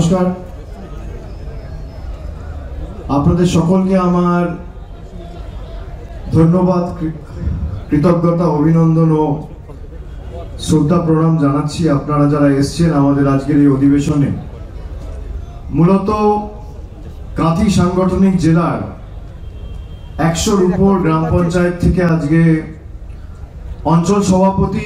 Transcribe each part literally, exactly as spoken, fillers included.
নমস্কার। আপনাদের সকলকে আমার ধন্যবাদ, কৃতজ্ঞতা, অভিনন্দন ও শ্রদ্ধা প্রণাম জানাচ্ছি আপনারা যারা এসেছেন আমাদের আজকের এই অধিবেশনে। মূলত কাঁথি সাংগঠনিক জেলার একশোর উপর গ্রাম পঞ্চায়েত থেকে আজকে অঞ্চল সভাপতি,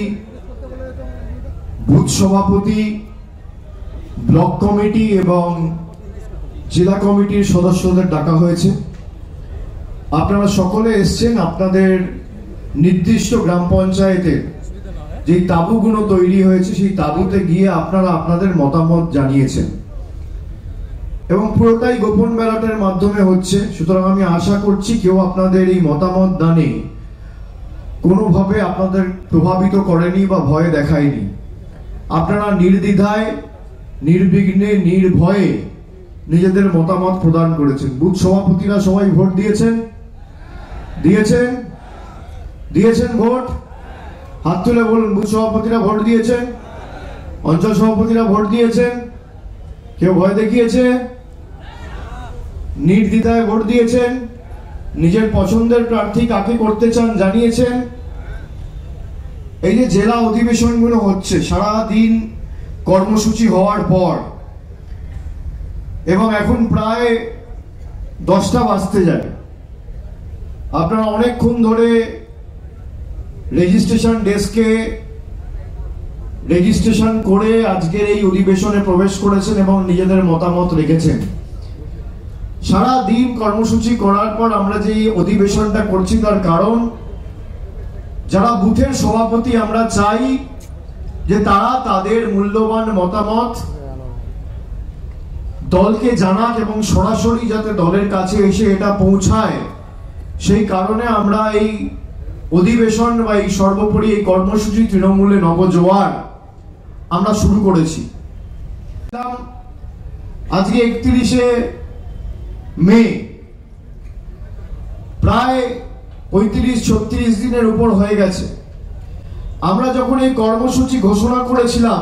বুথ সভাপতি, ব্লক কমিটি এবং জেলা কমিটির সদস্যদের ডাকা হয়েছে। আপনারা সকলে এসছেন আপনাদের নির্দিষ্ট গ্রাম পঞ্চায়েতের যে তাঁবুগুলো তৈরি হয়েছে সেই তাঁবুতে গিয়ে আপনারা আপনাদের মতামত জানিয়েছেন এবং পুরোটাই গোপন ব্যালটের মাধ্যমে হচ্ছে। সুতরাং আমি আশা করছি কেউ আপনাদের এই মতামত দানে কোনোভাবে আপনাদের প্রভাবিত করেনি বা ভয় দেখায়নি। আপনারা নির্দ্বিধায়, নির্বিঘ্নে, নির্ভয়ে নিজেদের মতামত প্রদান করেছেন। বুথ সভাপতিরা সবাই ভোট দিয়েছেন দিয়েছেন দিয়েছেন ভোট? হাত তুলে বলুন। বুথ সভাপতিরা ভোট দিয়েছেন? অঞ্চল সভাপতিরা ভোট দিয়েছেন? কেউ ভয় দেখিয়েছে? নির্দ্বিধায় ভোট দিয়েছেন। নিজের পছন্দের প্রার্থী কাকে করতে চান জানিয়েছেন। এই যে জেলা অধিবেশনগুলো হচ্ছে সারা দিন কর্মসূচি হওয়ার পর এবং এখন প্রায় দশটা বাজতে যায়, আপনারা অনেকক্ষণ ধরে রেজিস্ট্রেশন ডেস্কে রেজিস্ট্রেশন করে আজকের এই অধিবেশনে প্রবেশ করেছেন এবং নিজেদের মতামত রেখেছেন। সারা দিন কর্মসূচি করার পর আমরা যে অধিবেশনটা করছি তার কারণ যারা বুথের সভাপতি আমরা চাই যে তারা তাদের মূল্যবান মতামত দলকে জানাক এবং সরাসরি যাতে দলের কাছে এসে এটা পৌঁছায়। সেই কারণে আমরা এই অধিবেশন বা এই সর্বোপরি এই কর্মসূচি তৃণমূলে নবজোয়ার আমরা শুরু করেছি। আজকে একত্রিশে মে, প্রায় পঁয়ত্রিশ ছত্রিশ দিনের উপর হয়ে গেছে। আমরা যখন এই কর্মসূচি ঘোষণা করেছিলাম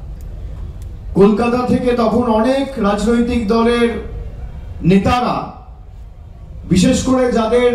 কলকাতা থেকে, তখন অনেক রাজনৈতিক দলের নেতারা, বিশেষ করে যাদের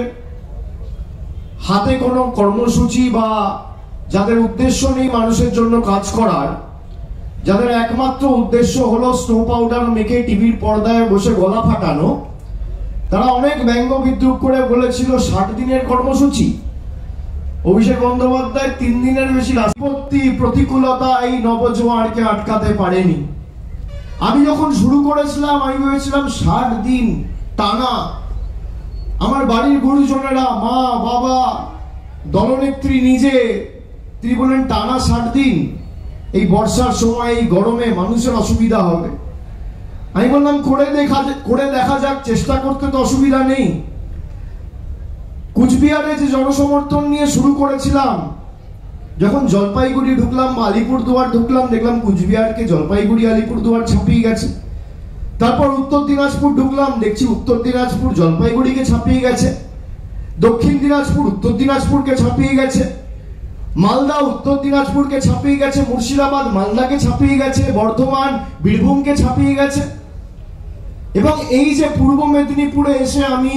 হাতে কোনো কর্মসূচি বা যাদের উদ্দেশ্য নেই মানুষের জন্য কাজ করার, যাদের একমাত্র উদ্দেশ্য হলো স্নো পাউডার মেখে টিভির পর্দায় বসে গলা ফাটানো, তারা অনেক ব্যঙ্গ বিদ্রুপ করে বলেছিল ষাট দিনের কর্মসূচি। অভিষেক বন্দ্যোপাধ্যায় তিন দিনের বেশি রাজপত্তি প্রতিকূলতা এই নবজোয়ারকে আটকাতে পারেনি। আমি যখন শুরু করেছিলাম আমি ভেবেছিলাম ষাট দিন টানা। আমার বাড়ির গুরুজনেরা, মা বাবা, দলনেত্রী নিজে, তিনি বলেন টানা ষাট দিন, এই বর্ষার সময় এই গরমে মানুষের অসুবিধা হবে। আমি বললাম করে দেখা করে দেখা যাক, চেষ্টা করতে তো অসুবিধা নেই। কুচবিহারে যে জনসমর্থন নিয়ে শুরু করেছিলাম, যখন জলপাইগুড়ি ঢুকলাম বা আলিপুরদুয়ার ঢুকলাম, দেখলাম কুচবিহারকে জলপাইগুড়ি আলিপুরদুয়ার ছাপিয়ে গেছে। তারপর উত্তর দিনাজপুর ঢুকলাম, দেখছি উত্তর দিনাজপুর জলপাইগুড়িকে ছাপিয়ে গেছে, দক্ষিণ দিনাজপুর উত্তর দিনাজপুরকে ছাপিয়ে গেছে, মালদা উত্তর দিনাজপুরকে ছাপিয়ে গেছে, মুর্শিদাবাদ মালদাকে ছাপিয়ে গেছে, বর্ধমান বীরভূমকে ছাপিয়ে গেছে। এবং এই যে পূর্ব মেদিনীপুরে এসে আমি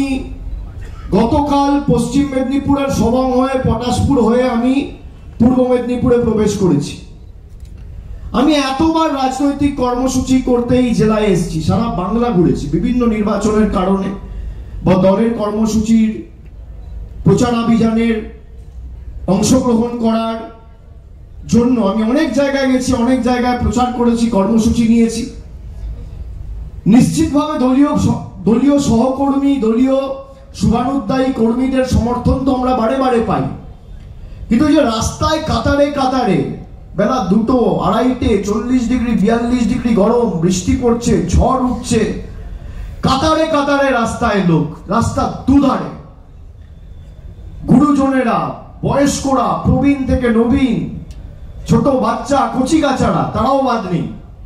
গতকাল পশ্চিম মেদিনীপুরের সবং হয়ে পটাশপুর হয়ে আমি পূর্ব মেদিনীপুরে প্রবেশ করেছি। আমি এতবার রাজনৈতিক কর্মসূচি করতে এই জেলায় এসেছি, সারা বাংলা ঘুরেছি বিভিন্ন নির্বাচনের কারণে বা দলের কর্মসূচির প্রচারাভিযানের অংশগ্রহণ করার জন্য আমি অনেক জায়গায় গেছি, অনেক জায়গায় প্রচার করেছি, কর্মসূচি নিয়েছি। নিশ্চিতভাবে দলীয় দলীয় সহকর্মী, দলীয় শুভানুধ্যায়ী কর্মীদের সমর্থন তো আমরা বারে বারে পাই, কিন্তু যে রাস্তায় কাতারে কাতারে বেলা দুটো আড়াইটে চল্লিশ ডিগ্রি বিয়াল্লিশ ডিগ্রি গরম, বৃষ্টি পড়ছে, ঝড় উঠছে, কাতারে কাতারে রাস্তায় লোক, রাস্তা দুধারে গুরুজনেরা, বয়স্করা, প্রবীণ থেকে নবীন, ছোট বাচ্চা, কচি কাচারা, তারাও বাদ নেই।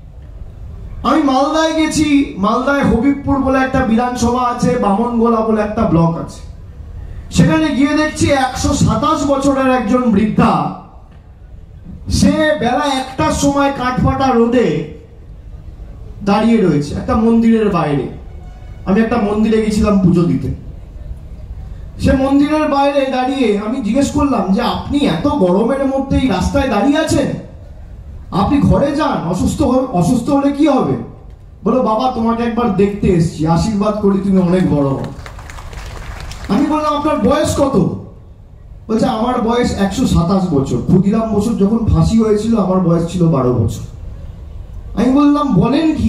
আমি মালদায় গেছি, মালদায় হবিবপুর বলে একটা বিধানসভা আছে, বামনগোলা বলে একটা ব্লক আছে। সেখানে গিয়ে দেখছি একশো সাতাশ বছরের একজন বৃদ্ধা, সে বেলা একটার সময় কাঠফাটা রোদে দাঁড়িয়ে রয়েছে একটা মন্দিরের বাইরে। আমি একটা মন্দিরে গেছিলাম পুজো দিতে। সে মন্দিরের বাইরে দাঁড়িয়ে আমি জিজ্ঞেস করলাম যে আপনি এত গরমের মধ্যে এই রাস্তায় দাঁড়িয়ে আছেন, আপনি ঘরে যান, অসুস্থ অসুস্থ হলে কি হবে? বলো বাবা তোমাকে একবার দেখতে এসেছি, আশীর্বাদ করি তুমি অনেক বড় হও। আমি বললাম আপনার বয়স কত? বলছে আমার বয়স একশো সাতাশ বছর। ক্ষুদিরাম বসুর যখন ফাঁসি হয়েছিল আমার বয়স ছিল বারো বছর। আমি বললাম বলেন কি?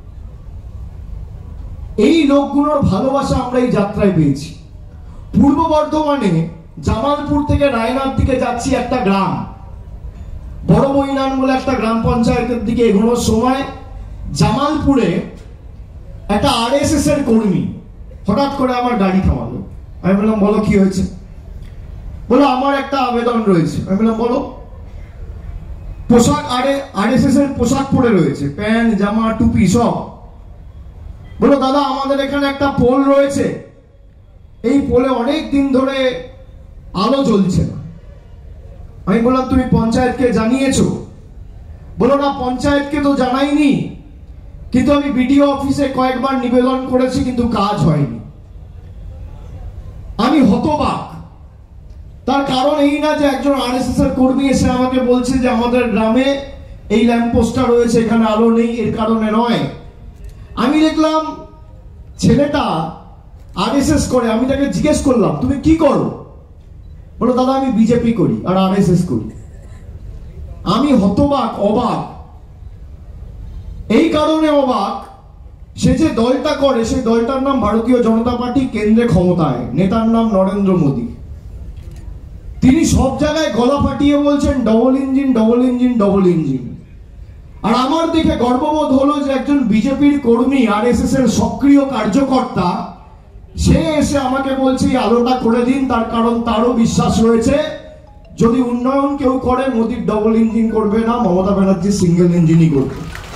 এই লোকগুলোর ভালোবাসা আমরা এই যাত্রায় পেয়েছি। পূর্ব বর্ধমানে জামালপুর থেকে রায়নার দিকে যাচ্ছি, একটা গ্রাম বড় বইনান বলে একটা গ্রাম পঞ্চায়েতের দিকে এগোনোর সময় জামালপুরে একটা আরএসএস এর কর্মী হঠাৎ করে আমার গাড়ি থামালো। আমি বললাম বলো কি হয়েছে? বলো আমার একটা আবেদন রয়েছে। আমি বললাম বলো। পোশাক আরে আরএসএস এর পোশাক পরে রয়েছে, প্যান্ট জামা টুপি সব। বলো দাদা আমাদের এখানে একটা পোল রয়েছে, এই পোলে অনেক দিন ধরে আলো জ্বলছে না। আমি বললাম তুমি পঞ্চায়েতকে জানিয়েছো? বলো না পঞ্চায়েতকে তো জানাইনি, কিন্তু আমি বিডিও অফিসে কয়েকবার নিবেদন করেছি কিন্তু কাজ হয়নি। আমি হতবাক। তার কারণ এই না যে একজন আরএসএস এর কর্মী এসে আমাকে বলছে যে আমাদের গ্রামে এই ল্যাম্পপোস্টটা রয়েছে এখানে আলো নেই, এর কারণে নয়। আমি দেখলাম ছেলেটা আরএসএস করে। আমি তাকে জিজ্ঞেস করলাম তুমি কি করো? বলো দাদা আমি বিজেপি করি আর আরএসএস করি। আমি হতবাক, অবাক। এই কারণে অবাক, সে যে দলটা করে সেই দলটার নাম ভারতীয় জনতা পার্টি, কেন্দ্রে ক্ষমতায়, নেতার নাম নরেন্দ্র মোদী। তিনি সব জায়গায় গলা ফাটিয়ে বলছেন double engine double engine double engine. আর আমার দেখে গর্ববোধ হলো যে একজন বিজেপির কর্মী, আরএসএস এর সক্রিয় কার্যকর্তা, সে এসে আমাকে বলছে এই আলোটা করে দিন। তার কারণ তারও বিশ্বাস রয়েছে যদি উন্নয়ন কেউ করে মোদির ডবল ইঞ্জিন করবে না, মমতা ব্যানার্জি সিঙ্গেল ইঞ্জিনই করবে।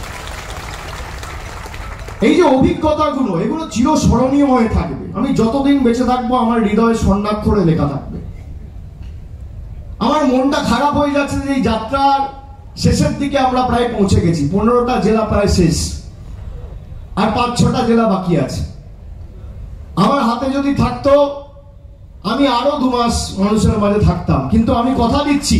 এই যে অভিজ্ঞতাগুলো এগুলো চিরস্মরণীয় হয়ে থাকবে। আমি যতদিন বেঁচে থাকবো আমার হৃদয়ে স্বর্ণাক্ষরে লেখা থাকবে। আমার মনটা খারাপ হয়ে যাচ্ছে যে এই যাত্রার শেষের দিকে আমরা প্রায় পৌঁছে গেছি। পনেরোটা জেলা প্রায় শেষ, আর পাঁচ ছটা জেলা বাকি আছে। আমার হাতে যদি থাকতো আমি আরো দু মাস মানুষের মাঝে থাকতাম, কিন্তু আমি কথা দিচ্ছি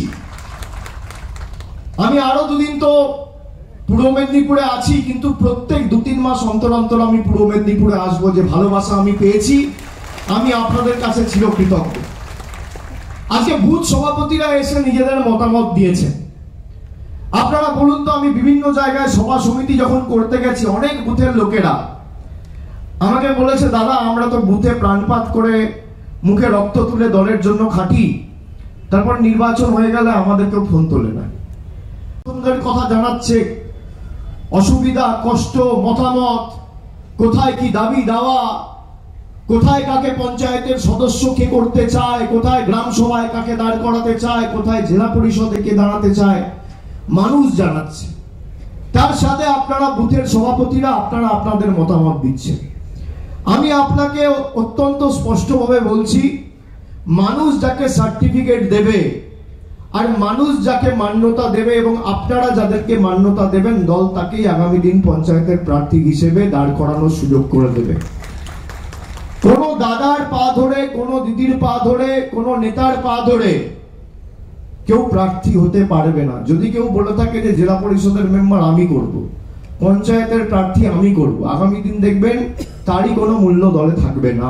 আমি আরো দুদিন তো পূর্ব মেদিনীপুরে আছি, কিন্তু প্রত্যেক দু তিন মাস অন্তর অন্তর আমি পূর্ব মেদিনীপুরে আসবো। যে ভালোবাসা আমি পেয়েছি আমি আপনাদের কাছে চিরকৃতজ্ঞ। আজকে বুথ সভাপতিরা এসে নিজেদের মতামত দিয়েছেন। আপনারা বলুন তো, আমি বিভিন্ন জায়গায় সভা সমিতি যখন করতে গেছি অনেক বুথের লোকেরা আমাকে বলেছে দাদা আমরা তো বুথে প্রাণপাত করে মুখে রক্ত তুলে দলের জন্য খাটি, তারপর নির্বাচন হয়ে গেলে আমাদেরকেও ফোন তোলে না। কথা জানাচ্ছে, অসুবিধা কষ্ট মতামত, কোথায় কি দাবি দাওয়া, কোথায় কাকে পঞ্চায়েতের সদস্য কে করতে চায়, কোথায় গ্রাম সভায় কাকে দাঁড় করাতে চায়, কোথায় জেলা পরিষদে কে দাঁড়াতে চায়, মানুষ জানাচ্ছে। তার সাথে আপনারা বুথের সভাপতিরা আপনারা আপনাদের মতামত দিচ্ছেন। আমি আপনাকে অত্যন্ত স্পষ্টভাবে বলছি, মানুষ যাকে সার্টিফিকেট দেবে আর মানুষ যাকে মান্যতা দেবে এবং আপনারা যাদেরকে মান্যতা দেবেন দল তাকেই আগামী দিন পঞ্চায়েতের প্রার্থী হিসেবে দাঁড় করানোর সুযোগ করে দেবে। কোন দাদার পা ধরে, কোন দিদির পা ধরে, কোন নেতার পা ধরে কেউ প্রার্থী হতে পারবে না। যদি কেউ বলে থাকে যে জেলা পরিষদের মেম্বার আমি করব, পঞ্চায়েতের প্রার্থী আমি করব, আগামী দিন দেখবেন তারই কোনো মূল্য দলে থাকবে না।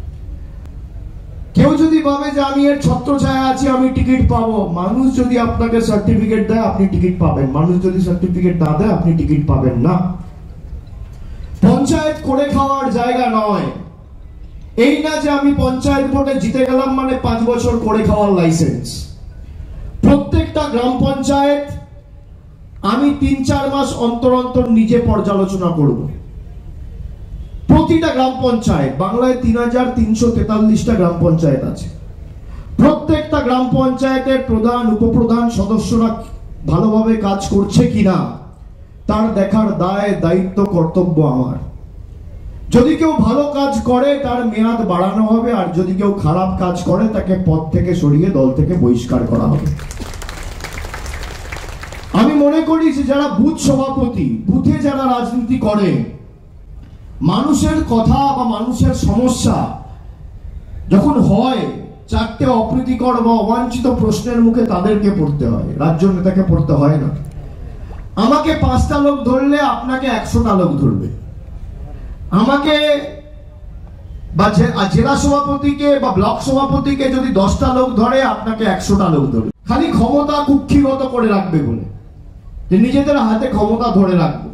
কেউ যদি ভাবে যে আমি এর ছত্রছায়া আছি আমি টিকিট পাবো, মানুষ যদি আপনাকে সার্টিফিকেট দেয় আপনি টিকিট পাবেন, মানুষ যদি সার্টিফিকেট না দেয় আপনি টিকিট পাবেন না। পঞ্চায়েত করে খাওয়ার জায়গা নয়। এই না যে আমি পঞ্চায়েত ভোটে জিতে গেলাম মানে পাঁচ বছর করে খাওয়ার লাইসেন্স। প্রত্যেকটা গ্রাম পঞ্চায়েত আমি তিন চার মাস অন্তর অন্তর নিজে পর্যালোচনা করব। প্রতিটা গ্রাম পঞ্চায়েত, বাংলায় তিন হাজার তিনশো তেতাল্লিশটা গ্রাম পঞ্চায়েত আছে। প্রত্যেকটা গ্রাম পঞ্চায়েতের প্রধান উপপ্রধান সদস্যরা ভালোভাবে কাজ করছে কিনা তার দেখার দায় দায়িত্ব কর্তব্য আমার। যদি কেউ ভালো কাজ করে তার মেয়াদ বাড়ানো হবে, আর যদি কেউ খারাপ কাজ করে তাকে পদ থেকে সরিয়ে দল থেকে বহিষ্কার করা হবে। আমি মনে মনে করি যে যারা বুথ সভাপতি, বুথে যারা রাজনীতি করে, মানুষের কথা বা মানুষের সমস্যা যখন হয়, চারটে অপ্রীতিকর বা অবাঞ্ছিত প্রশ্নের মুখে তাদেরকে পড়তে হয়, রাজ্য নেতাকে পড়তে হয় না। আমাকে পাঁচটা লোক ধরলে আপনাকে একশোটা লোক ধরবে। আমাকে বা জেলা সভাপতিকে বা ব্লক সভাপতিকে যদি দশটা লোক ধরে, আপনাকে একশোটা লোক ধরবে। খালি ক্ষমতা কুক্ষিগত করে রাখবে বলে, যে নিজেদের হাতে ক্ষমতা ধরে রাখবে।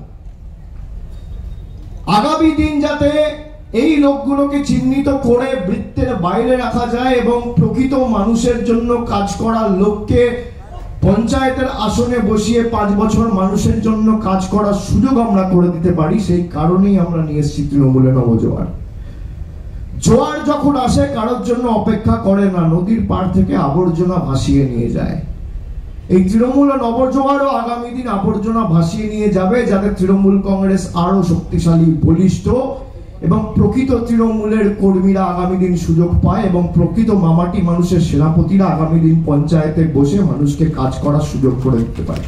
আগামী দিন যাতে এই লোকগুলোকে চিহ্নিত করে বৃত্তের বাইরে রাখা যায় এবং প্রকৃত মানুষের জন্য কাজ করার লোককে পঞ্চায়েতের আসনে বসিয়ে পাঁচ বছর মানুষের জন্য কাজ করার সুযোগ আমরা করে দিতে পারি, সেই কারণেই আমরা নিয়ে এসেছি তৃণমূলে নবজোয়ার। জোয়ার যখন আসে কারোর জন্য অপেক্ষা করে না, নদীর পাড় থেকে আবর্জনা ভাসিয়ে নিয়ে যায়। এই তৃণমূল নবজোয়ারও আগামী দিন আবর্জনা ভাসিয়ে নিয়ে যাবে, যাতে তৃণমূল কংগ্রেস আরো শক্তিশালী, বলিষ্ঠ এবং প্রকৃত তৃণমূলের কর্মীরা আগামী দিন সুযোগ পায় এবং প্রকৃত মামাটি মানুষের সেনাপতিরা আগামী দিন পঞ্চায়েতে বসে মানুষকে কাজ করার সুযোগ করে দিতে পারে।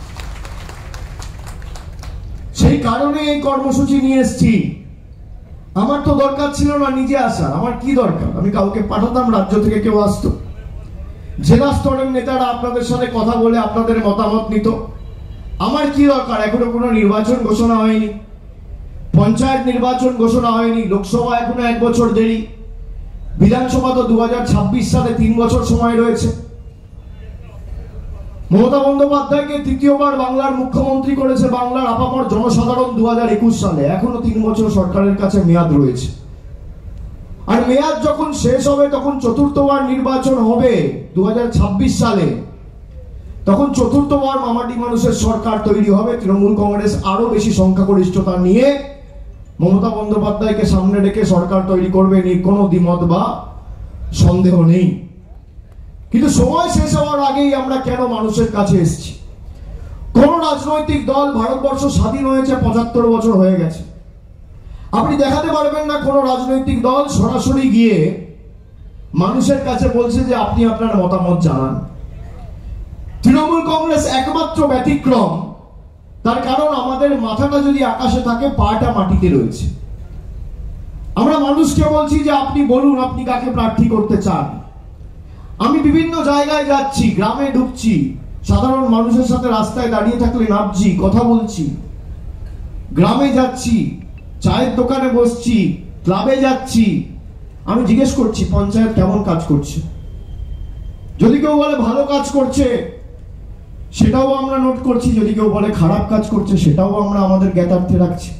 সেই কারণে এই কর্মসূচি নিয়ে এসেছি। আমার তো দরকার ছিল না নিজে আসা, আমার কি দরকার, আমি কাউকে পাঠাতাম, রাজ্য থেকে কেউ আসতো, জেলা স্তরের নেতারা আপনাদের সাথে কথা বলে আপনাদের মতামত নিত। আমার কি দরকার, এখনো কোনো নির্বাচন ঘোষণা হয়নি, পঞ্চায়েত নির্বাচন ঘোষণা হয়নি, লোকসভা এখনো এক বছর দেরি, বিধানসভা তো দু হাজার ছাব্বিশ সালে তিন বছর সময় রয়েছে। মমতা বন্দ্যোপাধ্যায়কে তৃতীয়বার বাংলার মুখ্যমন্ত্রী করেছে বাংলার আপামর জনসাধারণ দু হাজার একুশ সালে, এখনো তিন বছর সরকারের কাছে মেয়াদ রয়েছে। আর মেয়াদ যখন শেষ হবে তখন চতুর্থবার নির্বাচন হবে দু হাজার ছাব্বিশ সালে, তখন চতুর্থবার মামাটি মানুষের সরকার তৈরি হবে। তৃণমূল কংগ্রেস আরো বেশি সংখ্যাগরিষ্ঠতা নিয়ে মমতা বন্দ্যোপাধ্যায়কে সামনে রেখে সরকার তৈরি করবে, নিয়ে কোনো দ্বিমত বা সন্দেহ নেই। কিন্তু সময় শেষ হওয়ার আগেই আমরা কেন মানুষের কাছে এসেছি? কোন রাজনৈতিক দল, ভারতবর্ষ স্বাধীন হয়েছে পঁচাত্তর বছর হয়ে গেছে, আপনি দেখাতে পারবেন না কোন রাজনৈতিক দল সরাসরি গিয়ে মানুষের কাছে বলছে যে আপনি আপনার মতামত জানান। তৃণমূল কংগ্রেস একমাত্র ব্যতিক্রম, তার কারণ আমাদের মাথাটা যদি আকাশে থাকে, পাটা মাটিতে রয়েছে। আমরা মানুষকে বলছি যে আপনি বলুন আপনি কাকে প্রার্থী করতে চান। আমি বিভিন্ন জায়গায় যাচ্ছি, গ্রামে ঢুকছি, সাধারণ মানুষের সাথে রাস্তায় দাঁড়িয়ে থাকলে নামছি, কথা বলছি, গ্রামে যাচ্ছি, চায়ের দোকানে বসছি, ক্লাবে যাচ্ছি, আমি জিজ্ঞেস করছি পঞ্চায়েত কেমন কাজ করছে। যদি কেউ বলে ভালো কাজ করছে সেটাও আমরা নোট করছি, যদি কেউ বলে খারাপ কাজ করছে সেটাও আমরা আমাদের জ্ঞাতার্থে রাখছি।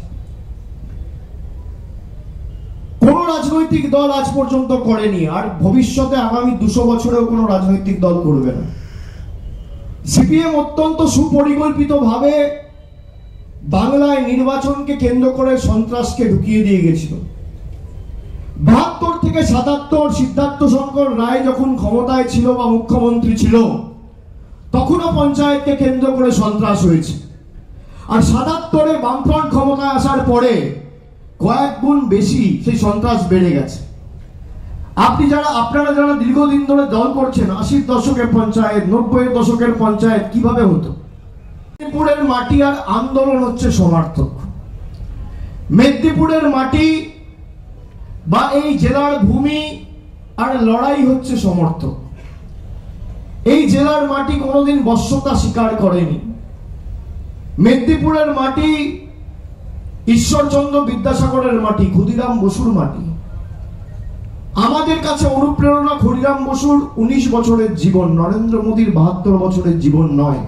কোন রাজনৈতিক দল আজ পর্যন্ত করেনি, আর ভবিষ্যতে আগামী দুশো বছরেও কোন রাজনৈতিক দল করবে না। সিপিএম অত্যন্ত সুপরিকল্পিত ভাবে বাংলায় নির্বাচনকে কেন্দ্র করে সন্ত্রাসকে ঢুকিয়ে দিয়ে গেছিল। বাহাত্তর থেকে সাতাত্তর সিদ্ধার্থ শঙ্কর রায় যখন ক্ষমতায় ছিল বা মুখ্যমন্ত্রী ছিল, তখনও পঞ্চায়েতকে কেন্দ্র করে সন্ত্রাস হয়েছে। আর সাতাত্তরে বামফ্রন্ট ক্ষমতায় আসার পরে কয়েক গুণ বেশি সেই সন্ত্রাস বেড়ে গেছে। আপনি যারা আপনারা যারা দীর্ঘদিন ধরে দল করছেন, আশির দশকের পঞ্চায়েত, নব্বইয়ের দশকের পঞ্চায়েত কিভাবে হতো? মেদিনীপুরের মাটি আর আন্দোলন হচ্ছে সমার্থক। মেদিনীপুরের মাটি বা এই জেলার ভূমি আর লড়াই হচ্ছে সমর্থক। এই জেলার মাটি কোনোদিন বশ্যতা স্বীকার করেনি। মেদিনীপুরের মাটি ঈশ্বরচন্দ্র বিদ্যাসাগরের মাটি, ক্ষুদিরাম বসুর মাটি। আমাদের কাছে অনুপ্রেরণা ক্ষুদিরাম বসুর উনিশ বছরের জীবন, নরেন্দ্র মোদীর বাহাত্তর বছরের জীবন নয়।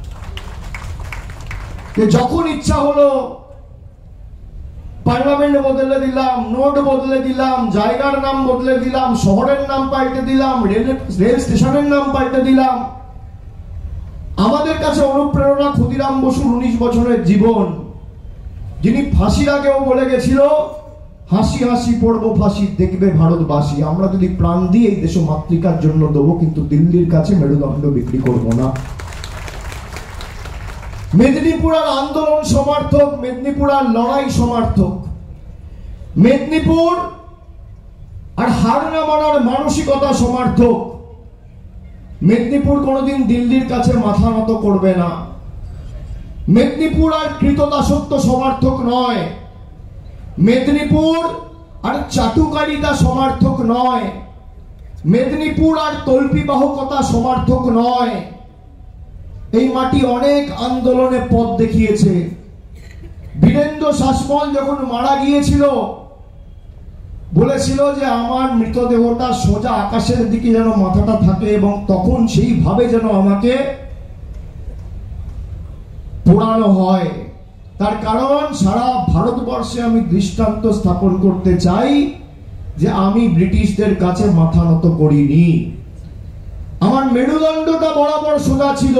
যখন ইচ্ছা হলো পার্লামেন্ট বদলে দিলাম, নোট বদলে দিলাম, জায়গার নাম বদলে দিলাম, শহরের নাম পাল্টে দিলাম, রেল রেল স্টেশনের নাম পাল্টে দিলাম। আমাদের কাছে অনুপ্রেরণা ক্ষুদিরাম বসুর উনিশ বছরের জীবন, যিনি ফাঁসির আগেও বলে গেছিল হাসি হাসি পড়বো ফাঁসি দেখবে ভারতবাসী। আমরা যদি প্রাণ দিয়ে এই দেশ মাতৃকার জন্য দেবো, কিন্তু দিল্লির কাছে মেরুদণ্ড বিক্রি করব না। মেদিনীপুর আর আন্দোলন সমর্থক, মেদিনীপুর আর লড়াই সমর্থক, মেদিনীপুর আর হার না মানার মানসিকতা সমর্থক। মেদিনীপুর কোনোদিন দিল্লির কাছে মাথা নত করবে না। মেদিনীপুর আর কৃতদাসত্ব সমর্থক নয়, মেদিনীপুর আর চাটুকারিতা সমর্থক নয়, মেদিনীপুর আর তল্পিবাহকতা সমর্থক নয়। এই মাটি অনেক আন্দোলনে পথ দেখিয়েছে। বীরেন্দ্র শাসমল যখন মারা গিয়েছিল বলেছিল যে আমার মৃতদেহটা সোজা আকাশের দিকে যেন মাথাটা থাকে, এবং তখন সেইভাবে যেন আমাকে পোড়ানো হয়। তার কারণ সারা ভারতবর্ষে আমি দৃষ্টান্ত স্থাপন করতে চাই যে আমি ব্রিটিশদের কাছে মাথা নত করিনি। আমার মেরুদণ্ডটা বরাবর সোজা ছিল।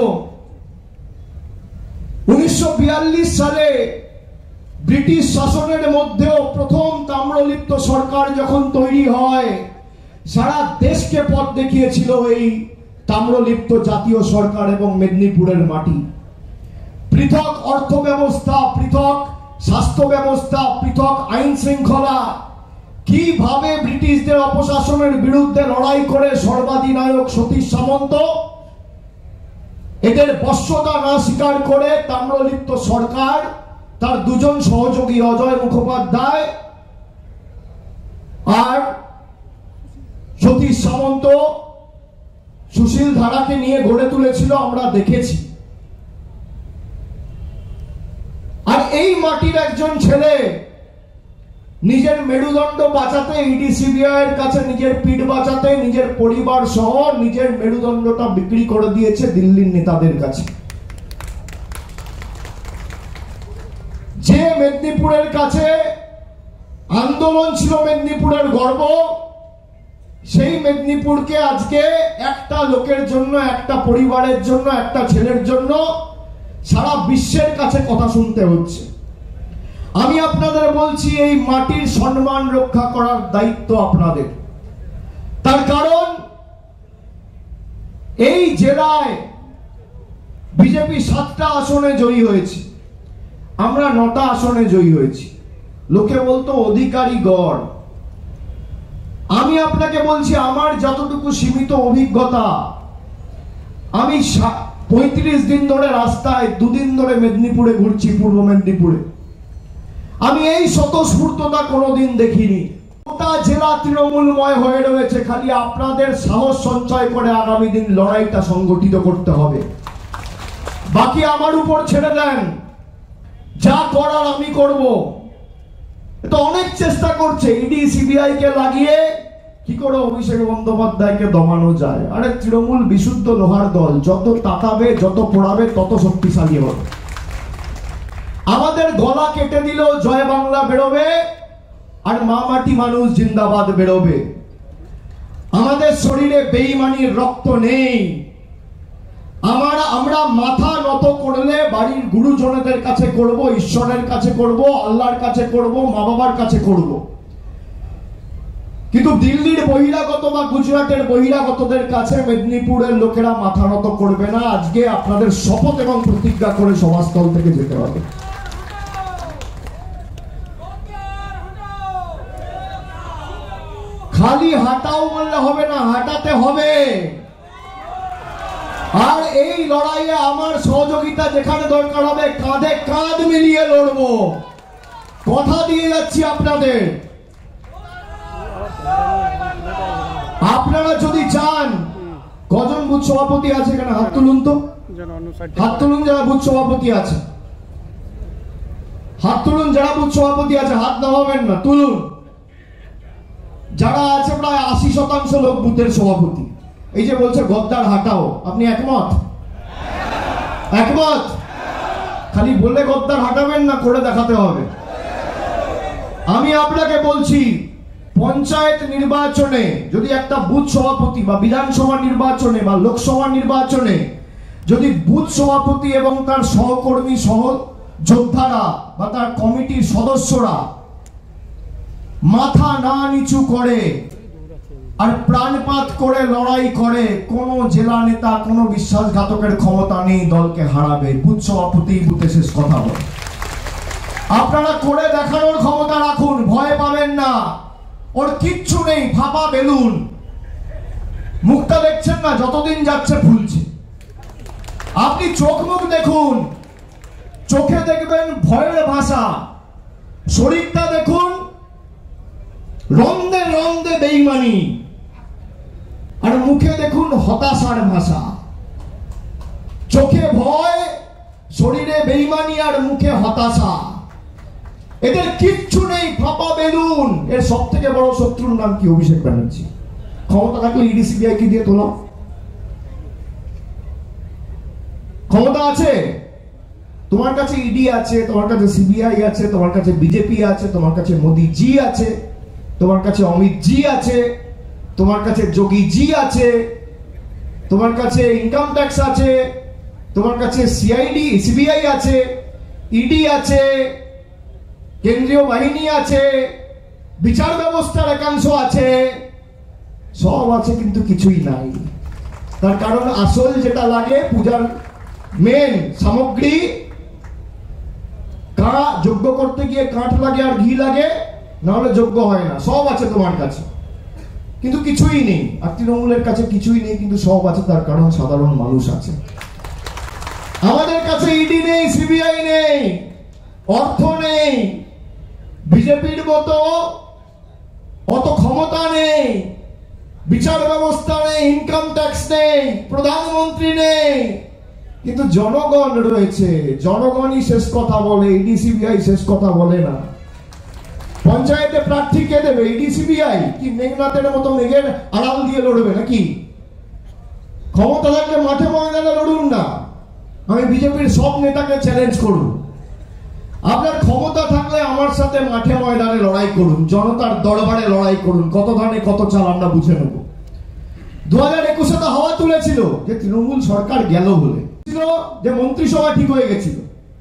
উনিশশো বিয়াল্লিশ সালে ব্রিটিশ শাসনের মধ্যেও প্রথম তাম্রলিপ্ত সরকার যখন তৈরি হয়, সারা দেশকে পথ দেখিয়েছিল এই তাম্রলিপ্ত জাতীয় সরকার এবং মেদিনীপুরের মাটি। পৃথক অর্থ ব্যবস্থা, পৃথক স্বাস্থ্য ব্যবস্থা, পৃথক আইন শৃঙ্খলা, কিভাবে ব্রিটিশদের অপশাসনের বিরুদ্ধে লড়াই করে সর্বাধিনায়ক সতীশ সামন্ত এদের বশ্যতা না স্বীকার করে তাম্রলিপ্ত সরকার তার দুজন সহযোগী অজয় মুখোপাধ্যায় আর সতীশ সামন্ত সুশীল ধারাকে নিয়ে গড়ে তুলেছিল, আমরা দেখেছি। আর এই মাটির একজন ছেলে নিজের মেরুদণ্ড বাঁচাতে, ইডি সিবিআই এর কাছে নিজের পিঠ বাঁচাতে নিজের পরিবার সহ নিজের মেরুদণ্ডটা বিক্রি করে দিয়েছে দিল্লির নেতাদের কাছে। যে মেদিনীপুরের কাছে আন্দোলন ছিল মেদিনীপুরের গর্ব, সেই মেদিনীপুরকে আজকে একটা লোকের জন্য, একটা পরিবারের জন্য, একটা ছেলের জন্য সারা বিশ্বের কাছে কথা শুনতে হচ্ছে। আমি আপনাদের বলছি, এই মাটির সম্মান রক্ষা করার দায়িত্ব আপনাদের। তার কারণ এই জেলায় বিজেপি সাতটা আসনে জয়ী হয়েছে, আমরা নটা আসনে জয়ী হয়েছি। লোকে বলতো অধিকারী গড়। আমি আপনাকে বলছি, আমার যতটুকু সীমিত অভিজ্ঞতা, আমি পঁয়ত্রিশ দিন ধরে রাস্তায়, দুদিন ধরে মেদিনীপুরে ঘুরছি, পূর্ব মেদিনীপুরে। আমি এই স্বতঃস্ফূর্ততা কোনোদিন দেখিনি। গোটা জেলা তৃণমূলময় হয়ে রয়েছে, খালি আপনাদের সাহস সঞ্চয় করে আগামী দিন লড়াইটা সংগঠিত করতে হবে। বাকি আমার উপর ছেড়ে দেন, যা করার আমি করব। তো অনেক চেষ্টা করছে ইডি সিবিআই কে লাগিয়ে কি করে অভিষেক বন্দ্যোপাধ্যায়কে দমানো যায়। আরে তৃণমূল বিশুদ্ধ লোহার দল, যত তাকাবে, যত পোড়াবে, তত শক্তিশালী হবে। আমাদের গলা কেটে দিল জয় বাংলা বেরোবে, আর মা মাটি মানুষ জিন্দাবাদ বেরোবে। আমাদের শরীরে বেঈমানির রক্ত নেই। আমরা আমরা মাথা নত করলে বাড়ির গুরুজনদের কাছে করব, ঈশ্বরের কাছে করব, আল্লাহর কাছে করব, মা বাবার কাছে করব। কিন্তু দিল্লির বহিরাগত বা গুজরাটের বহিরাগতদের কাছে মেদিনীপুরের লোকেরা মাথা নত করবে না। আজকে আপনাদের শপথ এবং প্রতিজ্ঞা করে সভাস্থল থেকে যেতে হবে। খালি হাঁটাও বললে হবে না, হাঁটাতে হবে। আর এই লড়াইয়ে আমার সহযোগিতা যেখানে দরকার হবে, কাঁধে কাঁধ মিলিয়ে লড়বো, কথা দিয়ে যাচ্ছি আপনাদের। আপনারা যদি চান, কজন বুথ সভাপতি আছে এখানে? হাত তুলুন তো, হাত তুলুন যারা বুথ সভাপতি আছে, হাত তুলুন যারা বুথ সভাপতি আছে, হাত নামাবেন না, তুলুন। যারা আছে প্রায় আশি শতাংশ লোক বুথের সভাপতি। এই যে বলছে গদ্দার হাঁটাও, আপনি একমত? একমত? খালি বললে গদ্দার হাঁটাবেন না, করে দেখাতে হবে। আমি আপনাকে বলছি, পঞ্চায়েত নির্বাচনে যদি একটা বুথ সভাপতি বা বিধানসভা নির্বাচনে বা লোকসভা নির্বাচনে যদি বুথ সভাপতি এবং তার সহকর্মী সহ যোদ্ধারা বা তার কমিটির সদস্যরা মাথা না নিচু করে আর প্রাণপাত করে লড়াই করে, কোন জেলা নেতা, কোন বিশ্বাসঘাতকের ক্ষমতা নেই দলকে হারাবে। বুথ সভাপতি বুথে শেষ কথা বলে। আপনারা করে দেখানোর ক্ষমতা রাখুন, ভয় পাবেন না। ওর কিচ্ছু নেই, ফাঁপা বেলুন। মুখটা দেখছেন না, যতদিন যাচ্ছে ফুলছে। আপনি চোখ মুখ দেখুন, চোখে দেখবেন ভয়ের ভাষা, শরীরটা দেখুন রন্দে রন্দে বেঈমানি, আর মুখে দেখুন হতাশার ভাষা। চোখে ভয়, শরীরে বেঈমানি আর মুখে হতাশা। এদের কিচ্ছু নেই, ফাঁপা বেলুন। এর সব থেকে বড় শত্রুর নাম কি? অভিষেক ব্যানার্জি। ক্ষমতা থাকলে ইডি সিবিআই কি দিয়ে তোলা? ক্ষমতা আছে তোমার কাছে, ইডি আছে তোমার কাছে, সিবিআই আছে তোমার কাছে, বিজেপি আছে তোমার কাছে, মোদি জি আছে তোমার কাছে, অমিত জি আছে তোমার কাছে, যোগী জি আছে তোমার কাছে, ইনকাম ট্যাক্স আছে তোমার কাছে, সিআইডি সিবিআই আছে, ইডি আছে, কেন্দ্রীয় বাহিনী আছে, বিচার ব্যবস্থার একাংশ আছে, সব আছে কিন্তু কিছুই নাই। তার কারণ আসল যেটা লাগে পূজার মেন সামগ্রী, কা যজ্ঞ করতে গিয়ে কাঠ লাগে আর ঘি লাগে, না হলে যজ্ঞ হয় না। সব আছে তোমার কাছে কিন্তু কিছুই নেই। আর তৃণমূলের কাছে কিছুই নেই কিন্তু সব আছে, তার কারণ সাধারণ মানুষ আছে। আমাদের কাছে ইডি নেই, সিবিআই নেই, অর্থ নেই, বিজেপির মতো অত ক্ষমতা নেই, বিচার ব্যবস্থা নেই, ইনকাম ট্যাক্স নেই, প্রধানমন্ত্রী নেই, কিন্তু জনগণ রয়েছে। জনগণই শেষ কথা বলে, ইডি সিবিআই শেষ কথা বলে না। পঞ্চায়েতে প্রার্থী কে দেবে? ইডি সিবিআই কি মেঘনাথের মতো মেঘের আড়াল দিয়ে লড়বে নাকি? ক্ষমতা থাকলে মাঠে ময়দানে লড়ুন না। আমি বিজেপির সব নেতাকে চ্যালেঞ্জ করব, আপনার ক্ষমতা থাকলে আমার সাথে মাঠে ময়দানে লড়াই করুন, জনতার দরবারে লড়াই করুন, কত ধানে কত চাল আমরা বুঝে নেব। দু হাজার একুশে তো হাওয়া তুলেছিল যে তৃণমূল সরকার গেল বলে, যে মন্ত্রিসভা ঠিক হয়ে গেছিল।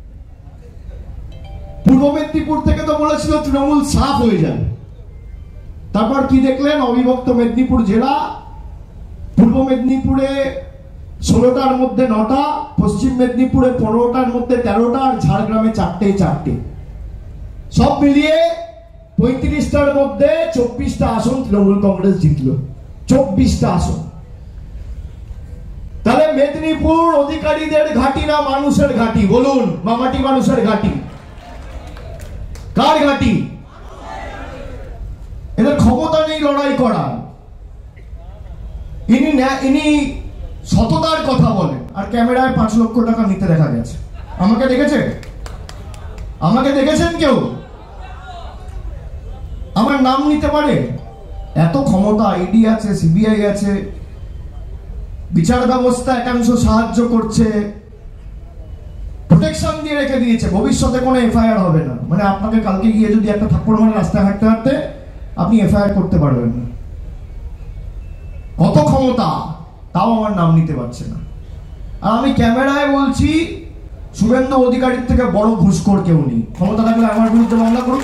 পূর্ব মেদিনীপুর থেকে তো বলেছিল তৃণমূল সাফ হয়ে যাবে। তারপর কি দেখলেন? অবিভক্ত মেদিনীপুর জেলা, পূর্ব মেদিনীপুরে ষোলোটার মধ্যে নটা, পশ্চিম মেদিনীপুরে পনেরোটার মধ্যে তেরোটা, আর ঝাড়গ্রামে চারটে চারটে, সব মিলিয়ে পঁয়ত্রিশটার মধ্যে চব্বিশটা আসন তৃণমূল কংগ্রেস জিতল। চব্বিশটা আসন। তাহলে মেদিনীপুর অধিকারীদের ঘাঁটি না মানুষের ঘাঁটি? বলুন, মামাটি মানুষের ঘাঁটি। কার ঘাঁটি? এদের ক্ষমতা নেই লড়াই করার। ইনি ইনি সততার কথা বলেন, আর ক্যামেরায় পাঁচ লক্ষ টাকা নিতে দেখা গেছে। আমাকে দেখেছে? আমাকে দেখেছেন কেউ? আমার নাম নিতে পারে? এত ক্ষমতা, ইডি আছে, সিবিআই আছে, বিচার ব্যবস্থা একাংশ সাহায্য করছে, প্রোটেকশন দিয়ে রেখে দিয়েছে, ভবিষ্যতে কোনো এফআইআর হবে না। মানে আপনাকে কালকে গিয়ে যদি একটা থাপ্পড় মারে রাস্তায় হাঁটতে হাঁটতে, আপনি এফআইআর করতে পারবেন না। কত ক্ষমতা, তাও আমার নাম নিতে পারছে না। আর আমি ক্যামেরায় বলছি, শুভেন্দু অধিকারীর থেকে বড় ঘুষখোর কেউ নেই। ক্ষমতা থাকলে আমার বিরুদ্ধে মামলা করুন।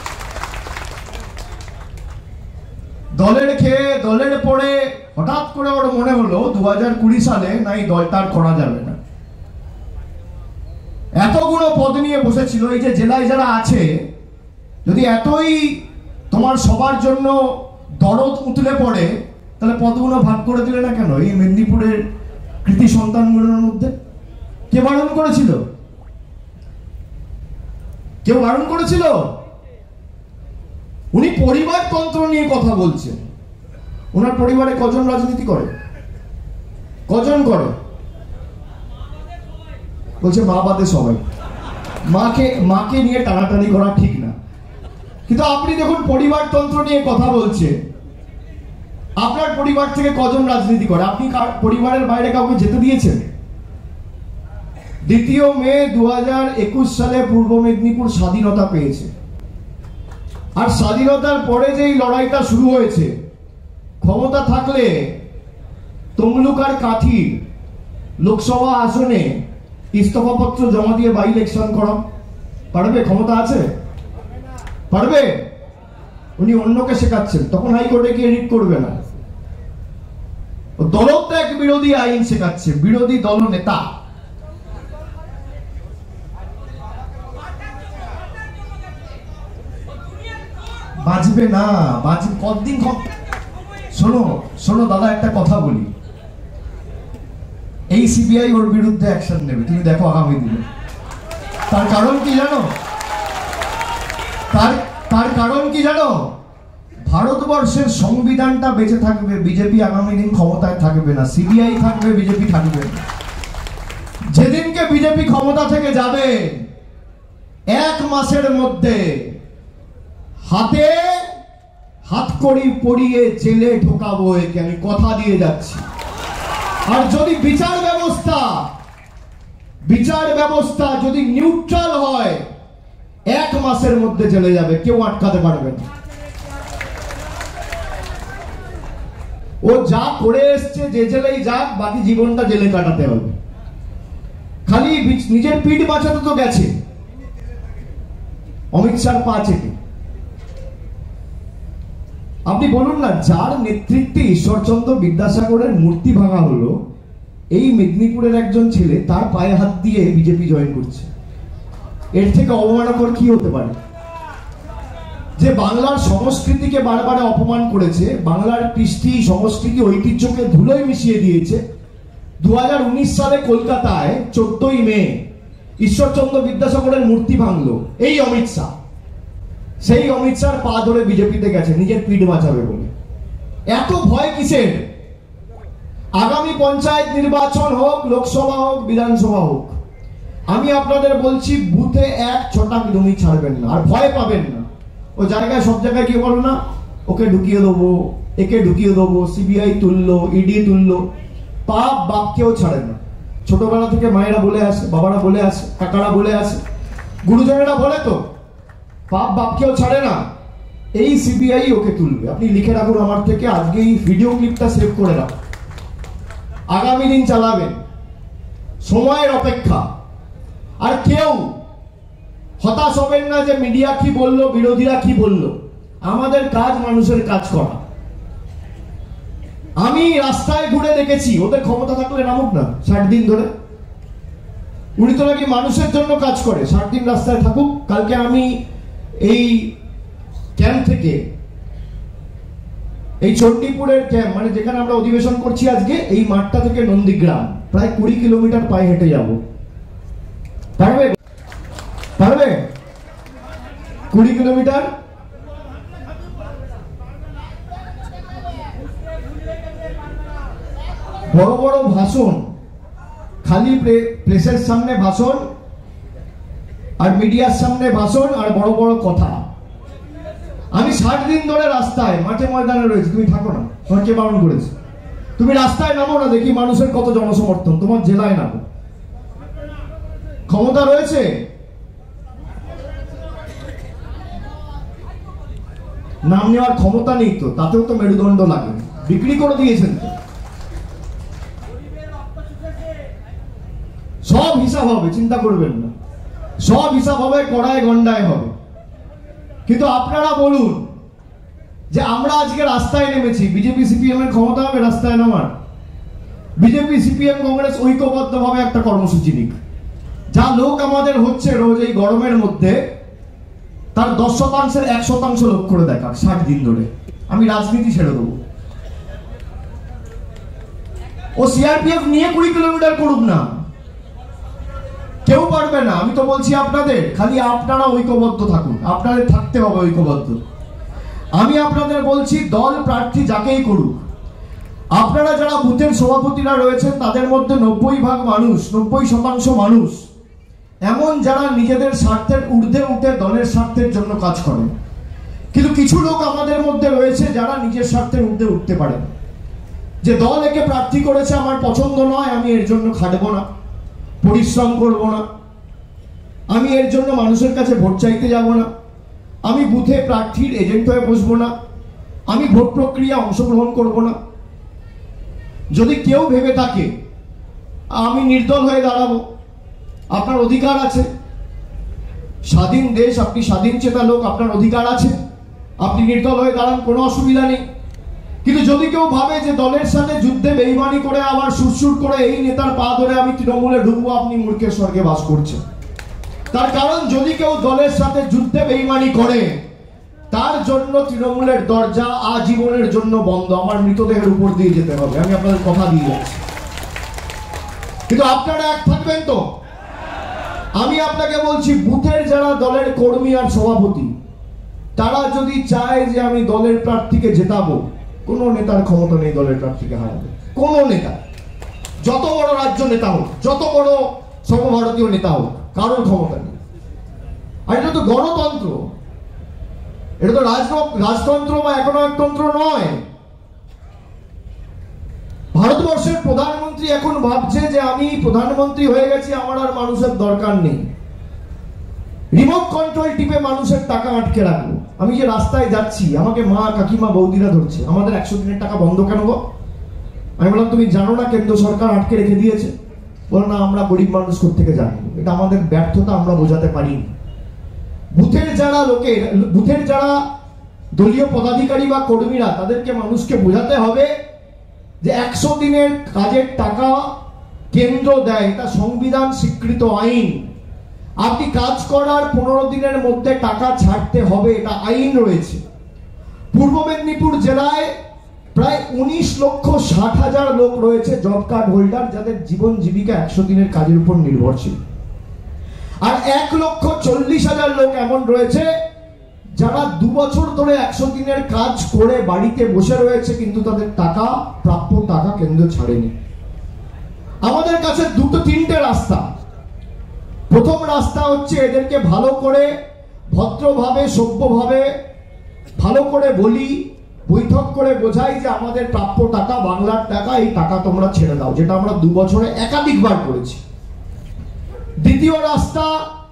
দলের খেয়ে দলের পরে হঠাৎ করে ওর মনে হলো দু হাজার কুড়ি সালে না এই দলটার করা যাবে না। এতগুলো পদ নিয়ে বসেছিল। এই যে জেলায় যারা আছে, যদি এতই তোমার সবার জন্য দরদ উতলে পড়ে, তাহলে পদগুলো ভাগ করে দিলে না কেন এই মেদিনীপুরের কৃতি সন্তানগুলোর মধ্যে? কে বারণ করেছিল? কেউ বারণ করেছিল? উনি পরিবারতন্ত্র নিয়ে কথা বলছেন। ওনার পরিবারে কজন রাজনীতি করে? কজন করে? বলছে মা বাদে সবাই। মাকে মাকে নিয়ে টানাটানি করা ঠিক না, কিন্তু আপনি দেখুন পরিবারতন্ত্র নিয়ে কথা বলছে। আপনার পরিবার থেকে কজন রাজনীতি করে? আপনি পরিবারের বাইরে কাউকে যেতে দিয়েছেন? দ্বিতীয় মে দু হাজার একুশ সালে পূর্ব মেদিনীপুর স্বাধীনতা পেয়েছে। আর স্বাধীনতার পরে যেই লড়াইটা শুরু হয়েছে, ক্ষমতা থাকলে তমলুক আর কাঁথির লোকসভা আসনে ইস্তফাপত্র জমা দিয়ে বাই ইলেকশন করা পারবে? ক্ষমতা আছে? পারবে? উনি অন্যকে শেখাচ্ছেন, তখন হাইকোর্টে গিয়ে রিট করবে না। দলত্যাগ বিরোধী আইন শেখাচ্ছে বিরোধী দল নেতা। বাঁচবে না, বাঁচবে কতদিন? শোনো শোনো দাদা, একটা কথা বলি, এই সিবিআই ওর বিরুদ্ধে অ্যাকশন নেবে, তুমি দেখো আগামী দিনে। তার কারণ কি জানো? তার তার কারণ কি জানো? ভারতবর্ষের সংবিধানটা বেঁচে থাকবে, বিজেপি আগামী দিন ক্ষমতায় থাকবে না, সিবিআই থাকবে, বিজেপি থাকবে না। যেদিনকে বিজেপি ক্ষমতা থেকে যাবে, এক মাসের মধ্যে হাতে হাতকড়ি পরিয়ে জেলে ঢোকাবো, একে আমি কথা দিয়ে যাচ্ছি। আর যদি বিচার ব্যবস্থা বিচার ব্যবস্থা যদি নিউট্রাল হয়, এক মাসের মধ্যে জেলে যাবে, কেউ আটকাতে পারবে না। ও যা করে এসছে, যে জেলেই যাক, বাকি জীবনটা জেলে কাটাতে হবে। খালি নিজের পিঠ বাঁচাতে তো গেছে অমিত শাহ পা চেপে। আপনি বলুন না, যার নেতৃত্বে ঈশ্বরচন্দ্র বিদ্যাসাগরের মূর্তি ভাঙা হলো, এই মেদিনীপুরের একজন ছেলে তার পায়ে হাত দিয়ে বিজেপি জয়েন করছে। এর থেকে অবমাননাকর কি হতে পারে? যে বাংলার সংস্কৃতিকে বারবার অপমান করেছে, বাংলার কৃষ্টি সংস্কৃতি ঐতিহ্যকে ধুলোয় মিশিয়ে দিয়েছে। দু হাজার উনিশ সালে কলকাতায় চোদ্দই মে ঈশ্বরচন্দ্র বিদ্যাসাগরের মূর্তি ভাঙলো এই অমিত শাহ। সেই অমিত শাহর পা ধরে বিজেপিতে গেছে নিজের পিঠ বাঁচাবে বলে। এত ভয় কিসের? আগামী পঞ্চায়েত নির্বাচন হোক, লোকসভা হোক, বিধানসভা হোক, আমি আপনাদের বলছি, বুথে এক ছটা জমি ছাড়বেন না, আর ভয় পাবেন না। ও জায়গায় সব জায়গায় কি বলো না, ওকে ঢুকিয়ে দেবো, একে ঢুকিয়ে দেবো, সিবিআই তুললো, ইডি তুললো, পাপ বাপ কেউ ছাড়ে না। ছোটবেলা থেকে মায়েরা বলে আসে, বাবারা বলে আসে, কাকারা বলে আসে, গুরুজনেরা বলে তো, পাপ বাপ কেউ ছাড়ে না। এই সিবিআই ওকে তুলবে। আপনি লিখে রাখুন আমার থেকে, আজকে এই ভিডিও ক্লিপটা সেভ করে রাখুন, আগামী দিন চালাবেন। সময়ের অপেক্ষা। আর কেউ হতাশ হবেন না যে মিডিয়া কি বললো, বিরোধীরা কি বললো। আমাদের কাজ মানুষের কাজ করা। আমি রাস্তায় ঘুরে দেখেছি, ওদের ক্ষমতা থাকলে নামুক না ষাট দিন ধরে, উনি তো নাকি মানুষের জন্য কাজ করে, ষাট দিন রাস্তায় থাকুক। কালকে আমি এই ক্যাম্প থেকে, এই চণ্ডীপুরের ক্যাম্প, মানে যেখানে আমরা অধিবেশন করছি আজকে, এই মাঠটা থেকে নন্দীগ্রাম প্রায় কুড়ি কিলোমিটার পায়ে হেঁটে যাব। পারবে? পারবে? কুড়ি কিলোমিটার। বড় বড় ভাষণ, খালি প্রেসের সামনে ভাষণ, আর মিডিয়ার সামনে ভাষণ, আর বড় বড় কথা। আমি ষাট দিন ধরে রাস্তায়, মাঠে ময়দানে রয়েছি, তুমি থাকো না, তোমার কে বারণ করেছে? তুমি রাস্তায় নামো না, দেখি মানুষের কত জনসমর্থন, তোমার জেলায় নামো। ক্ষমতা রয়েছে, নাম নেওয়ার ক্ষমতা নেই তো, তাতেও তো মেরুদণ্ড লাগে, বিক্রি করে দিয়েছেন তো। সব হিসাব হবে, চিন্তা করবেন না, সব হিসাব হবে, কড়ায় গন্ডায় হবে। কিন্তু আপনারা বলুন যে আমরা আজকে রাস্তায় নেমেছি, বিজেপি সিপিএম এর ক্ষমতা হবে রাস্তায় নামার? বিজেপি সিপিএম কংগ্রেস ঐক্যবদ্ধ ভাবে একটা কর্মসূচি নিক। যা লোক আমাদের হচ্ছে রোজ এই গরমের মধ্যে, তার দশ শতাংশের এক শতাংশ লোক করে দেখা ষাট দিন ধরে। আমি রাজনীতি ছেড়ে দেবো। ও সিআরপিএফ নিয়ে কুড়ি কিলোমিটার করুক না, কেউ পারবে না। আমি তো বলছি আপনাদের, খালি আপনারা ঐক্যবদ্ধ থাকুন, আপনাদের থাকতে হবে ঐক্যবদ্ধ। আমি আপনাদের বলছি, দল প্রার্থী যাকেই করুক, আপনারা যারা বুথের সভাপতিরা রয়েছেন, তাদের মধ্যে নব্বই ভাগ মানুষ, নব্বই শতাংশ মানুষ এমন যারা নিজেদের স্বার্থের ঊর্ধ্বে উঠে দলের স্বার্থের জন্য কাজ করেন। কিন্তু কিছু লোক আমাদের মধ্যে রয়েছে যারা নিজের স্বার্থের ঊর্ধ্বে উঠতে পারে, যে দল একে প্রার্থী করেছে, আমার পছন্দ নয়, আমি এর জন্য খাটবো না, পরিশ্রম করব না, আমি এর জন্য মানুষের কাছে ভোট চাইতে যাব না, আমি বুথে প্রার্থীর এজেন্ট হয়ে বসবো না, আমি ভোট প্রক্রিয়া অংশগ্রহণ করব না। যদি কেউ ভেবে থাকে আমি নির্দল হয়ে দাঁড়াবো, আপনার অধিকার আছে। স্বাধীন দেশ, আপনি স্বাধীন চেতা লোক, আপনার অধিকার আছে, আপনি নির্দল হয়ে দাঁড়ান, কোনো অসুবিধা নেই। কিন্তু যদি কেউ ভাবে যে দলের সাথে যুদ্ধে বেইমানি করে আবার সুরসুর করে এই নেতার পা ধরে আমি তৃণমূলে ঢুকবো, আপনি মূর্খের স্বর্গে বাস করছেন। তার কারণ, যদি কেউ দলের সাথে যুদ্ধে বেইমানি করে, তার জন্য তৃণমূলের দরজা আজীবনের জন্য বন্ধ। আমার মৃতদেহের উপর দিয়ে যেতে হবে, আমি আপনাদের কথা দিয়ে যাচ্ছি। কিন্তু আপনারা এক থাকবেন তো? আমি আপনাকে বলছি, বুথের যারা দলের কর্মী আর সভাপতি, তারা যদি চায় যে আমি দলের প্রার্থীকে জেতাবো, কোনো নেতার ক্ষমতা নেই দলের প্রার্থীকে হারাবে। কোন নেতা, যত বড় রাজ্য নেতা হোক, যত বড় সর্বভারতীয় নেতা হোক, কারোর ক্ষমতা নেই। আর এটা তো গণতন্ত্র, এটা তো রাজ রাজতন্ত্র বা একনায়কতন্ত্র নয়। ভারতবর্ষের প্রধানমন্ত্রী এখন ভাবছে যে আমি প্রধানমন্ত্রী হয়ে গেছি, আমার আর মানুষের দরকার নেই। রিমোট কন্ট্রোল টিপে মানুষের টাকা আটকে রাখবো। আমি যে রাস্তায় যাচ্ছি, আমাকে মা, কাকিমা, বৌদিরা ধরছে, আমাদের একশো দিনের টাকা বন্ধ কেন গো? আমি বললাম, তুমি জানো না কেন্দ্র সরকার আটকে রেখে দিয়েছে? বলো না, আমরা গরিব মানুষ কোত্থেকে জানবো? এটা আমাদের ব্যর্থতা, আমরা বোঝাতে পারিনি। বুথের যারা লোকের, বুথের যারা দলীয় পদাধিকারী বা কর্মীরা, তাদেরকে মানুষকে বোঝাতে হবে যে একশো দিনের কাজের টাকা কেন্দ্র দেয়, এটা সংবিধান স্বীকৃত আইন। আপনি কাজ করার পনেরো দিনের মধ্যে টাকা ছাড়তে হবে, এটা আইন রয়েছে। পূর্ব মেদিনীপুর জেলায় প্রায় উনিশ লক্ষ ষাট হাজার লোক রয়েছে জব কার্ড হোল্ডার, যাদের জীবন জীবিকা একশো দিনের কাজের উপর নির্ভরশীল। আর এক লক্ষ চল্লিশ হাজার লোক এমন রয়েছে যারা দু বছর ধরে একশো দিনের কাজ করে বাড়িতে বসে রয়েছে, কিন্তু তাদের টাকা, প্রাপ্য টাকা কেন্দ্র ছাড়েনি। আমাদের কাছে দুটো তিনটে রাস্তা। প্রথম রাস্তা হচ্ছে এদেরকে ভালো করে, ভদ্রভাবে, সভ্যভাবে ভালো করে বলি, বৈঠক করে বোঝাই যে আমাদের প্রাপ্য টাকা, বাংলার টাকা, এই টাকা তোমরা ছেড়ে দাও, যেটা আমরা দু বছরে একাধিকবার করেছি। দ্বিতীয় রাস্তা,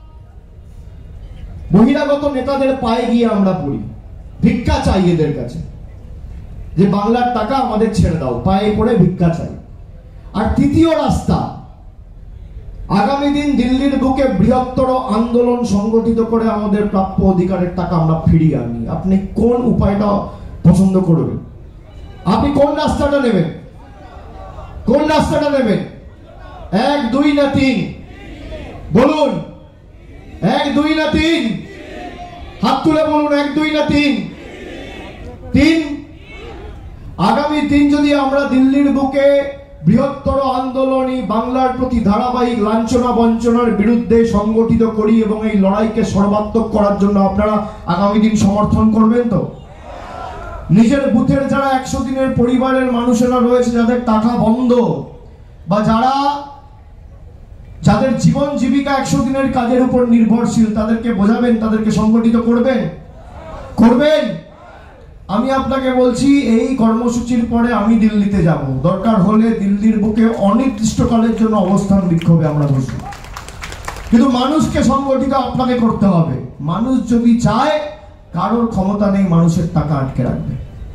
বহিরাগত নেতাদের পায়ে গিয়ে আমরা পড়ি, ভিক্ষা চাই এদের কাছে, যে বাংলার টাকা আমাদের ছেড়ে দাও, পায়ে পড়ে ভিক্ষা চাই। আর তৃতীয় রাস্তা, আগামী দিন দিল্লির বুকে বৃহত্তর আন্দোলন সংগঠিত করে আমাদের প্রাপ্য অধিকারের টাকা আমরা ফিরিয়ে আনি। আপনি কোন উপায়টা পছন্দ করবেন? আপনি কোন রাস্তাটা নেবেন? কোন রাস্তাটা নেবেন? এক, দুই না তিন? বলুন, এক, দুই না তিন? হাত তুলে বলুন, এক, দুই না তিন? তিন। আগামী দিন যদি আমরা দিল্লির বুকে বৃহত্তর আন্দোলনী বাংলার প্রতি ধারাবাহিক লাঞ্ছনা বঞ্চনার বিরুদ্ধে সংগঠিত করি এবং এই লড়াইকে সর্বাত্মক করার জন্য আপনারা আগামী দিন সমর্থন করবেন তো? নিজের বুথের যারা একশো দিনের পরিবারের মানুষেরা রয়েছে, যাদের টাকা বন্ধ, বা যারা যাদের জীবন জীবিকা একশো দিনের কাজের উপর নির্ভরশীল, তাদেরকে বোঝাবেন, তাদেরকে সংগঠিত করবেন, করবেন। আমি আপনাকে বলছি, এই কর্মসূচির পরে আমি দিল্লিতে যাব, দরকার হলে দিল্লির বুকে অনির্দিষ্টকালের জন্য অবস্থান বিক্ষোভে আমরা বসব, কিন্তু মানুষকে সংগঠিত আপনাকে করতে হবে। মানুষ যদি চায়, কারোর ক্ষমতা নেই মানুষের টাকা আটকে রাখবে।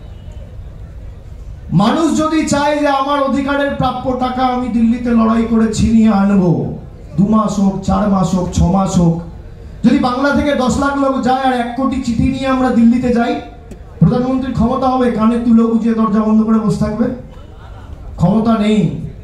মানুষ যদি চায় যে আমার অধিকারের প্রাপ্য টাকা আমি দিল্লিতে লড়াই করে ছিনিয়ে আনবো, দু মাস হোক, চার মাস হোক, ছ মাস হোক, যদি বাংলা থেকে দশ লাখ লোক যায় আর এক কোটি চিঠি নিয়ে আমরা দিল্লিতে যাই, প্রধানমন্ত্রীর ক্ষমতা হবে কানে তুলো গুজিয়ে দরজা বন্ধ করে বসে থাকবে? ক্ষমতা নেই।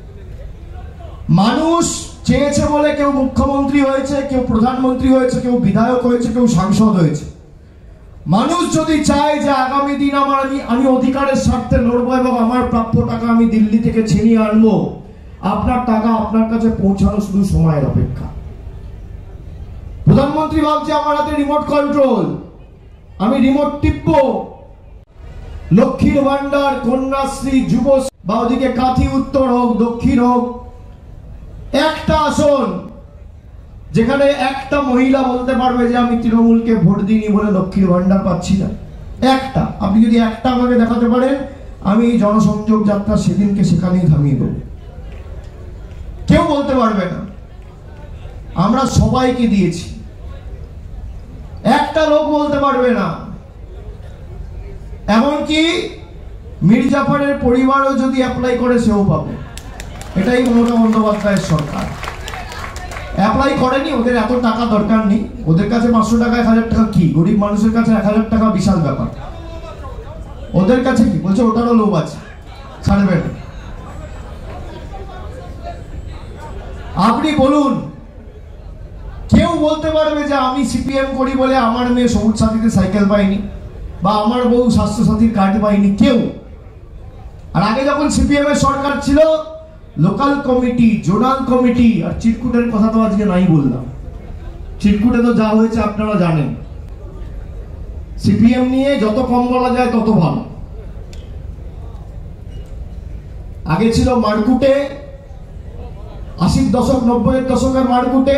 মানুষ চেয়েছে বলে কেউ মুখ্যমন্ত্রী হয়েছে, কেউ প্রধানমন্ত্রী হয়েছে, কেউ বিধায়ক হয়েছে, কেউ সাংসদ হয়েছে। মানুষ যদি চায় যে আগামী দিন আমার আমি আমি অধিকারের স্বার্থে লড়বো এবং আমার প্রাপ্য টাকা আমি দিল্লি থেকে ছিনিয়ে আনবো, আপনার টাকা আপনার কাছে পৌঁছানো শুধু সময়ের অপেক্ষা। প্রধানমন্ত্রী ভাবছে আমার হাতে রিমোট কন্ট্রোল, আমি রিমোট টিপবো, লক্ষ্মীর ভান্ডার, কন্যাশ্রী, যুব, বা ওদিকে কাঁথি উত্তর হোক, দক্ষিণ হোক, একটা আসন যেখানে একটা মহিলা বলতে পারবে যে আমি তৃণমূলকে ভোট দিইনি বলে লক্ষ্মীর ভান্ডার পাচ্ছি না, একটা। আপনি যদি একটা আমাকে দেখাতে পারেন, আমি এই জনসংযোগ যাত্রা সেদিনকে সেখানেই থামিয়ে দেব। কেউ বলতে পারবে না। আমরা সবাইকে দিয়েছি, একটা লোক বলতে পারবে না। এমনকি মীর জাফরের পরিবারও যদি অ্যাপ্লাই করে, সেও পাবে। এটাই মমতা বন্দ্যোপাধ্যায়ের সরকার। অ্যাপ্লাই করেনি, ওদের এত টাকা দরকার নেই, ওদের কাছে পাঁচশো টাকা, এক হাজার টাকা কি? গরিব মানুষের কাছে এক হাজার টাকা বিশাল ব্যাপার। ওদের কাছে কি বলছে, ওটারও লোভ আছে, ছাড়বেন। আপনি বলুন, কেউ বলতে পারবে যে আমি সিপিএম করি বলে আমার মেয়ে সবুজ সাথীতে সাইকেল পাইনি, বা আমার বউ স্বাস্থ্য সাথীর কার্ড পাইনি? কেউ। আর আগে যখন সিপিএম এর সরকার ছিল, লোকাল কমিটি, জোনাল কমিটি আর চিরকুটের কথা তো আজকে নাই বললাম, চিরকুটে তো যা হয়েছে আপনারা জানেন। সিপিএম নিয়ে যত কম বলা যায় তত ভালো। আগে ছিল মারকুটে, আশির দশক নব্বইয়ের দশকের মারকুটে,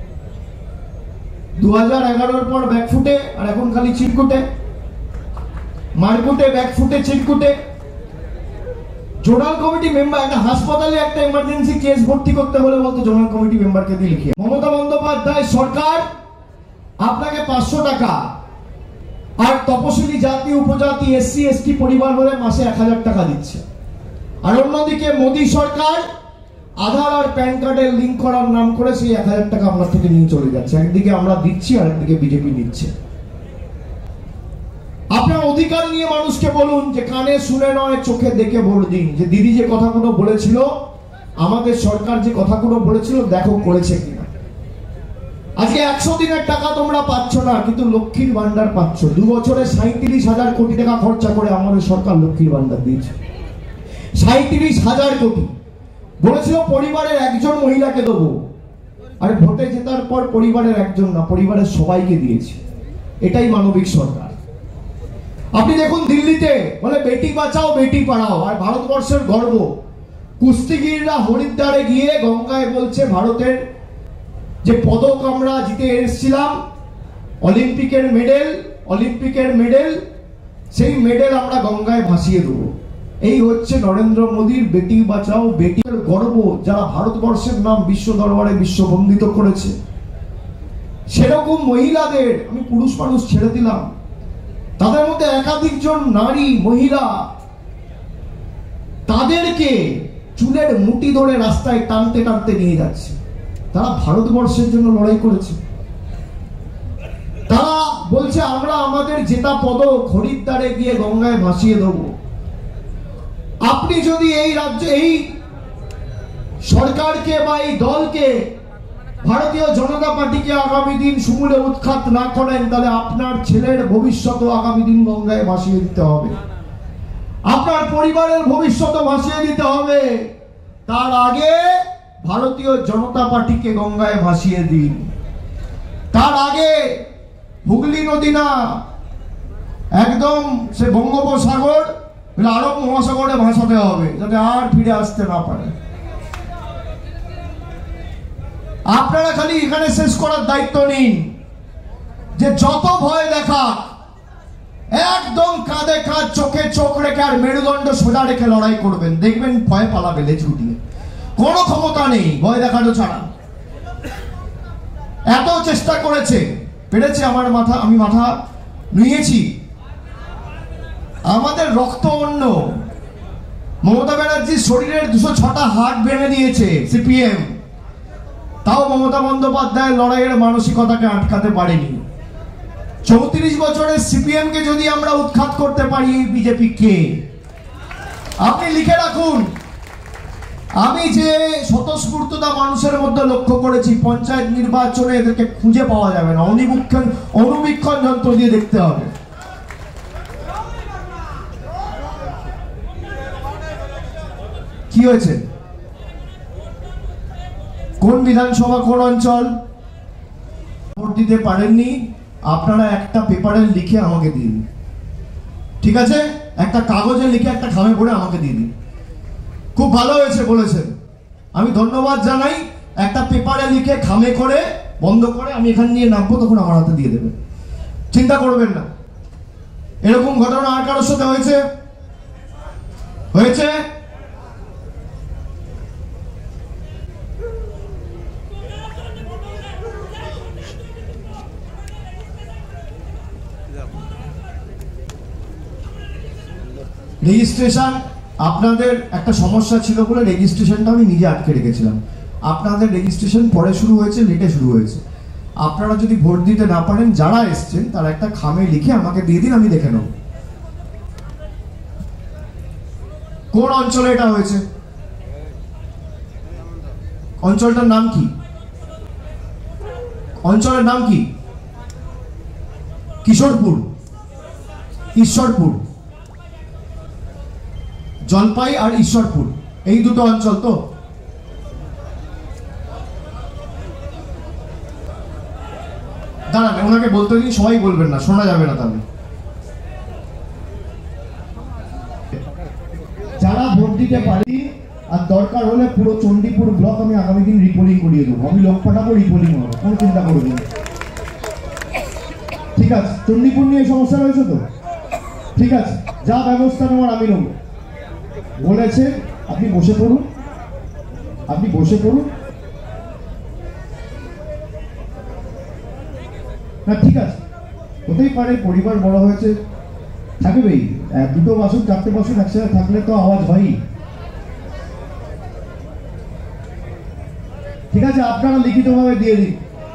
দু হাজার এগারোর পর ব্যাকফুটে, আর এখন খালি চিরকুটে। মারকুটে, ব্যাকফুটে, চিরকুটে। জোনাল কমিটি মেম্বার, একটা হাসপাতালে একটা ইমার্জেন্সি কেস ভর্তি করতে হলে বলতো জোনাল কমিটি মেম্বারকে দিয়ে লিখিয়ে। মমতা বন্দ্যোপাধ্যায় সরকার আপনাকে পাঁচশো টাকা আর তপশিলি জাতি উপজাতি এসসি এসটি পরিবার হলে মাসে এক হাজার টাকা দিচ্ছে। আর অন্যদিকে মোদী সরকার আধার আর প্যান কার্ডের লিঙ্ক করার নাম করে সেই এক হাজার টাকা আপনার থেকে নিয়ে চলে যাচ্ছে। একদিকে আমরা দিচ্ছি আর একদিকে বিজেপি নিচ্ছে। আপনার অধিকার নিয়ে মানুষকে বলুন যে কানে শুনে নয় চোখে দেখে ভোট দিন। যে দিদি যে কথাগুলো বলেছিল, আমাদের সরকার যে কথাগুলো বলেছিল, দেখো করেছে কিনা। আজকে একশো দিনের টাকা তোমরা পাচ্ছ না, কিন্তু লক্ষ্মীর ভান্ডার পাচ্ছ। দু বছরে সাঁত্রিশ হাজার কোটি টাকা খরচা করে আমাদের সরকার লক্ষ্মীর ভান্ডার দিয়েছে। সাঁত্রিশ হাজার কোটি। বলেছিল পরিবারের একজন মহিলাকে দেবো, আর ভোটে জেতার পর পরিবারের একজন না, পরিবারের সবাইকে দিয়েছে। এটাই মানবিক সরকার। আপনি দেখুন দিল্লিতে বলে বেটি বাঁচাও বেটি পড়াও, আর ভারতবর্ষের গর্ব কুস্তিগিররা হরিদ্বারে গিয়ে গঙ্গায় বলছে ভারতের যে পদক আমরা জিতে এসেছিলাম, অলিম্পিকের মেডেল, অলিম্পিকের মেডেল, সেই মেডেল আমরা গঙ্গায় ভাসিয়ে দেবো। এই হচ্ছে নরেন্দ্র মোদীর বেটি বাঁচাও বেটির গর্ব, যারা ভারতবর্ষের নাম বিশ্ব দরবারে বিশ্ববন্দিত করেছে। সেরকম মহিলাদের, আমি পুরুষ মানুষ ছেড়ে দিলাম, তাদের মধ্যে একাধিক জন নারী মহিলা, তাদেরকে চুলের মুঠি ধরে রাস্তায় টানতে টানতে নিয়ে যাচ্ছে। তারা ভারতবর্ষের জন্য লড়াই করেছে। তারা বলছে আমরা আমাদের জেতা পদক হরিদ্বারে গিয়ে গঙ্গায় ভাসিয়ে দেব। আপনি যদি এই রাজ্যে এই সরকারকে বা এই দলকে, ভারতীয় জনতা পার্টিকে আগামী দিন সমূলে উৎখাত না করেন, তাহলে আপনার ছেলের ভবিষ্যৎ আগামী দিন গঙ্গায় ভাসিয়ে দিতে হবে। আপনার পরিবারের ভবিষ্যৎ ভাসিয়ে দিতে হবে। তার আগে ভারতীয় জনতা পার্টিকে গঙ্গায় ভাসিয়ে দিন। তার আগে হুগলি নদী না, একদম সে বঙ্গোপসাগর, আরব মহাসাগরে ভাসাতে হবে, যাতে আর ফিরে আসতে না পারে। আপনারা খালি এখানে শেষ করার দায়িত্ব নিন, যে যত ভয় দেখা একদম কাঁধে কাঁধ চোখে চোখ রেখে আর মেরুদণ্ড সোজা রেখে লড়াই করবেন। দেখবেন ভয় পালাবে লেজ গুটিয়ে। কোনো ক্ষমতা নেই ভয় দেখানো ছাড়া। এত চেষ্টা করেছে, পেরেছে, আমার মাথা, আমি মাথা নুয়েছি। আমাদের রক্ত অন্য। মমতা ব্যানার্জির শরীরের দুশো ছটা হাড় ভেঙে দিয়েছে সিপিএম, তাও মমতা বন্দ্যোপাধ্যায়ের লড়াইয়ের মানসিকতাকে আটকাতে পারেনি। চৌত্রিশ বছরের সিপিএম কে যদি আমরা উৎখাত করতে পারি, বিজেপি কে? আপনি লিখে রাখুন। আমি যে স্বতঃস্ফূর্ততা মানুষের মধ্যে লক্ষ্য করেছি, পঞ্চায়েত নির্বাচনে এদেরকে খুঁজে পাওয়া যাবে না। অনুবীক্ষণ অনুবীক্ষণ যন্ত্র দিয়ে দেখতে হবে। কি হয়েছে? কোন বিধানসভা, কোন অঞ্চল ভোট দিতে পারেননি, আপনারা একটা পেপারে লিখে আমাকে দিয়ে দিন। ঠিক আছে? একটা কাগজে লিখে একটা খামে পড়ে আমাকে দিয়ে দিন। খুব ভালো হয়েছে বলেছেন, আমি ধন্যবাদ জানাই। একটা পেপারে লিখে খামে করে বন্ধ করে আমি এখান নিয়ে নামবো, তখন আমার হাতে দিয়ে দেবে। চিন্তা করবেন না। এরকম ঘটনা আর কারোর সাথে হয়েছে? হয়েছে? রেজিস্ট্রেশন, আপনাদের একটা সমস্যা ছিল বলে রেজিস্ট্রেশনটা আমি নিজে আটকে রেখেছিলাম। আপনাদের রেজিস্ট্রেশন পরে শুরু হয়েছে, লেটে শুরু হয়েছে। আপনারা যদি ভোট দিতে না পারেন, যারা এসছেন তারা একটা খামে লিখে আমাকে দিয়ে দিন, আমি দেখে নেব কোন অঞ্চলে এটা হয়েছে। অঞ্চলটার নাম কি? অঞ্চলের নাম কি? কিশোরপুর, ঈশ্বরপুর, জলপাই আর ঈশ্বরপুর, এই দুটো অঞ্চল তো। আমাকে বলতে দিন, সবাই বলবেন না, শোনা যাবে না তাহলে। যারা ভোট দিতে পারি, আর দরকার হলে পুরো চণ্ডীপুর ব্লক আমি আগামী দিন রিপোলিং করিয়ে দেবো, আমি লোক পাঠাবো, রিপোলিং হবে, কোনো চিন্তা করবেন না। ঠিক আছে, চণ্ডীপুর নিয়ে সমস্যা রয়েছে তো? ঠিক আছে, যা ব্যবস্থা নেওয়ার আমি নেব। বলেছে আপনি বসে পড়ুন, আপনি বসে পড়ুন। না ঠিক আছে, হতেই পারে, পরিবার বড় হয়েছে, থাকবেই। দুটো বাসন চারটে বাসন একসাথে থাকলে তো আওয়াজ হয়ই। ঠিক আছে, আপনারা লিখিতভাবে দিয়ে দিন।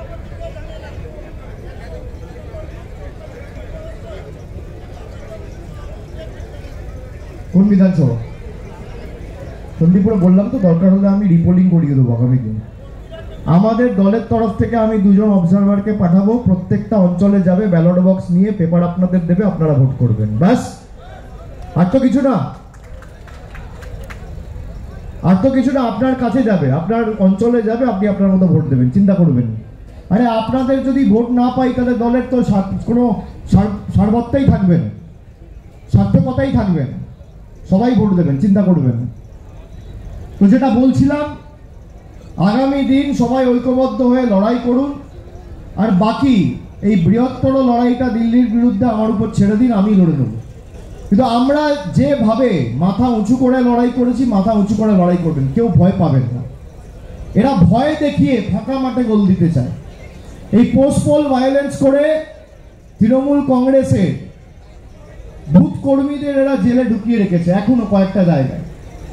কোন বিধানসভা? চণ্ডীপুরে বললাম তো, দরকার হলে আমি রিপোলিং করিয়ে দেবো আগামী দিন। আমাদের দলের তরফ থেকে আমি দুজন অবজারভারকে পাঠাবো, প্রত্যেকটা অঞ্চলে যাবে, ব্যালট বক্স নিয়ে পেপার আপনাদের দেবে, আপনারা ভোট করবেন, ব্যাস। আর তো কিছু না, আর তো কিছু না। আপনার কাছে যাবে, আপনার অঞ্চলে যাবে, আপনি আপনার মতো ভোট দেবেন, চিন্তা করবেন। আরে আপনাদের যদি ভোট না পাই তাহলে দলের তো কোনো সার্বত্যাই থাকবেন, সার্থকতাই থাকবেন, সবাই ভোট দেবেন, চিন্তা করবেন। তো যেটা বলছিলাম, আগামী দিন সবাই ঐক্যবদ্ধ হয়ে লড়াই করুন, আর বাকি এই বৃহত্তর লড়াইটা দিল্লির বিরুদ্ধে আমার উপর ছেড়ে দিন, আমি লড়ে নেব। কিন্তু আমরা যেভাবে মাথা উঁচু করে লড়াই করেছি, মাথা উঁচু করে লড়াই করবেন, কেউ ভয় পাবেন না। এরা ভয় দেখিয়ে ফাঁকা মাঠে গোল দিতে চায়। এই পোস্ট পোল ভায়োলেন্স করে তৃণমূল কংগ্রেসের বুথ কর্মীদের এরা জেলে ঢুকিয়ে রেখেছে এখনো কয়েকটা জায়গায়,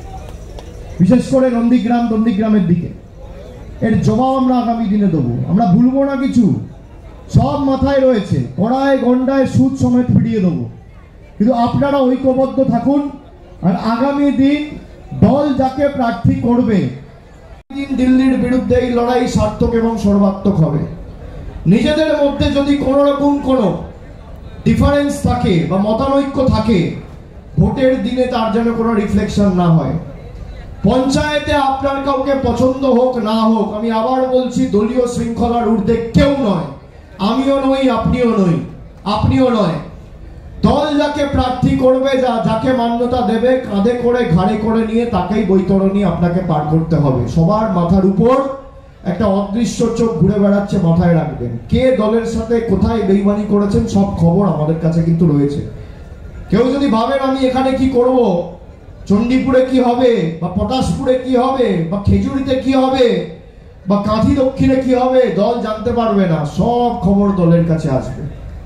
বিশেষ করে নন্দীগ্রাম নন্দীগ্রামের দিকে। এর জবাব আমরা আগামী দিনে দেবো, আমরা ভুলবো না কিছু, সব মাথায় রয়েছে, কড়ায় গন্ডায় সুদ সমেত ফিরিয়ে দেবো। কিন্তু আপনারা ঐক্যবদ্ধ থাকুন, আর আগামী দিন দল যাকে প্রার্থী করবে, দিন দিল্লির বিরুদ্ধে এই লড়াই সার্থক এবং সর্বাত্মক হবে। নিজেদের মধ্যে যদি কোনো রকম কোনো ডিফারেন্স থাকে বা মতানৈক্য থাকে, ভোটের দিনে তার যেন কোনো রিফ্লেকশন না হয়। পঞ্চায়েতে আপনার কাউকে পছন্দ হোক না হোক, আমি আবার বলছি, দলীয় শৃঙ্খলার ঊর্ধ্বে কেউ নয়, আমিও নই, আপনিও নই, আপনিও নয়। দল যাকে প্রার্থী করবে, যা যাকে মান্যতা দেবে, কাঁধে করে ঘাড়ে করে নিয়ে তাকেই বৈতরণী আপনাকে পার করতে হবে। সবার মাথার উপর একটা অদৃশ্য চোখ ঘুরে বেড়াচ্ছে, মাথায় রাখবেন। কে দলের সাথে কোথায় বেইমানি করেছেন সব খবর আমাদের কাছে কিন্তু রয়েছে। কেউ যদি ভাবেন আমি এখানে কি করব, চণ্ডীপুরে কি হবে, বা পটাশপুরে কি হবে, বা খেজুরিতে কি হবে, বা কাঁথি দক্ষিণে কি হবে, দল জানতে পারবে না, সব খবর দলের কাছে আসবে।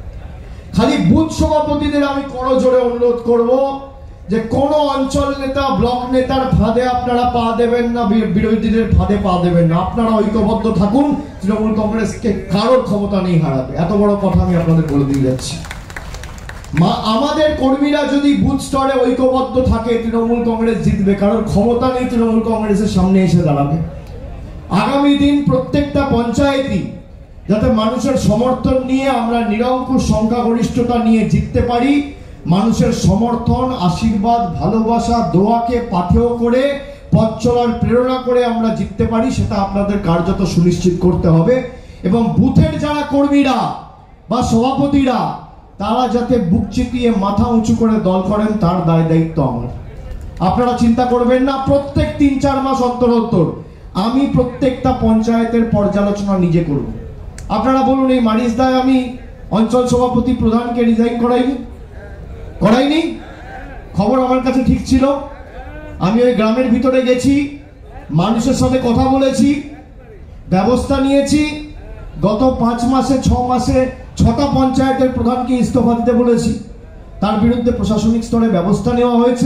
খালি বুথ সভাপতিদের আমি করজোড়ে অনুরোধ করব যে কোন অঞ্চল নেতা, ব্লক নেতার ফাঁদে আপনারা পা দেবেন না, বিরোধীদের ফাঁদে পা দেবেন না। আপনারা ঐক্যবদ্ধ থাকুন, তৃণমূল কংগ্রেসকে কারোর ক্ষমতা নেই হারাবে, এত বড় কথা আমি আপনাদের বলে দিয়ে যাচ্ছি। মা আমাদের কর্মীরা যদি বুথ স্তরে ঐক্যবদ্ধ থাকে, তৃণমূল কংগ্রেস জিতবে, কারণ ক্ষমতা নেই তৃণমূল কংগ্রেসের সামনে এসে দাঁড়াবে। আগামী দিন প্রত্যেকটা পঞ্চায়েতই যাতে মানুষের সমর্থন নিয়ে, আমরা নিরঙ্কুশ সংখ্যাগরিষ্ঠতা নিয়ে জিততে পারি, মানুষের সমর্থন, আশীর্বাদ, ভালোবাসা, দোয়াকে পাথেয় করে, পথ চলার প্রেরণা করে আমরা জিততে পারি, সেটা আপনাদের কার্যত সুনিশ্চিত করতে হবে। এবং বুথের যারা কর্মীরা বা সভাপতিরা, তারা যাতে বুক চিতিয়ে মাথা উঁচু করে দল করেন, তার দায় দায়িত্ব আমার। আপনারা চিন্তা করবেন না, প্রত্যেক তিন চার মাস অন্তর অন্তর আমি প্রত্যেকটা পঞ্চায়েতের পর্যালোচনা নিজে করব। আপনারা বলুন, এই মারিসদায় আমি অঞ্চল সভাপতি প্রধানকে রিজাইন করাইনি করাইনি খবর আমার কাছে ঠিক ছিল। আমি ওই গ্রামের ভিতরে গেছি, মানুষের সাথে কথা বলেছি, ব্যবস্থা নিয়েছি। গত পাঁচ মাসে ছ মাসে ছটা পঞ্চায়েতের প্রধানকে ইস্তফা দিতে বলেছি, তার বিরুদ্ধে প্রশাসনিক স্তরে ব্যবস্থা নেওয়া হয়েছে।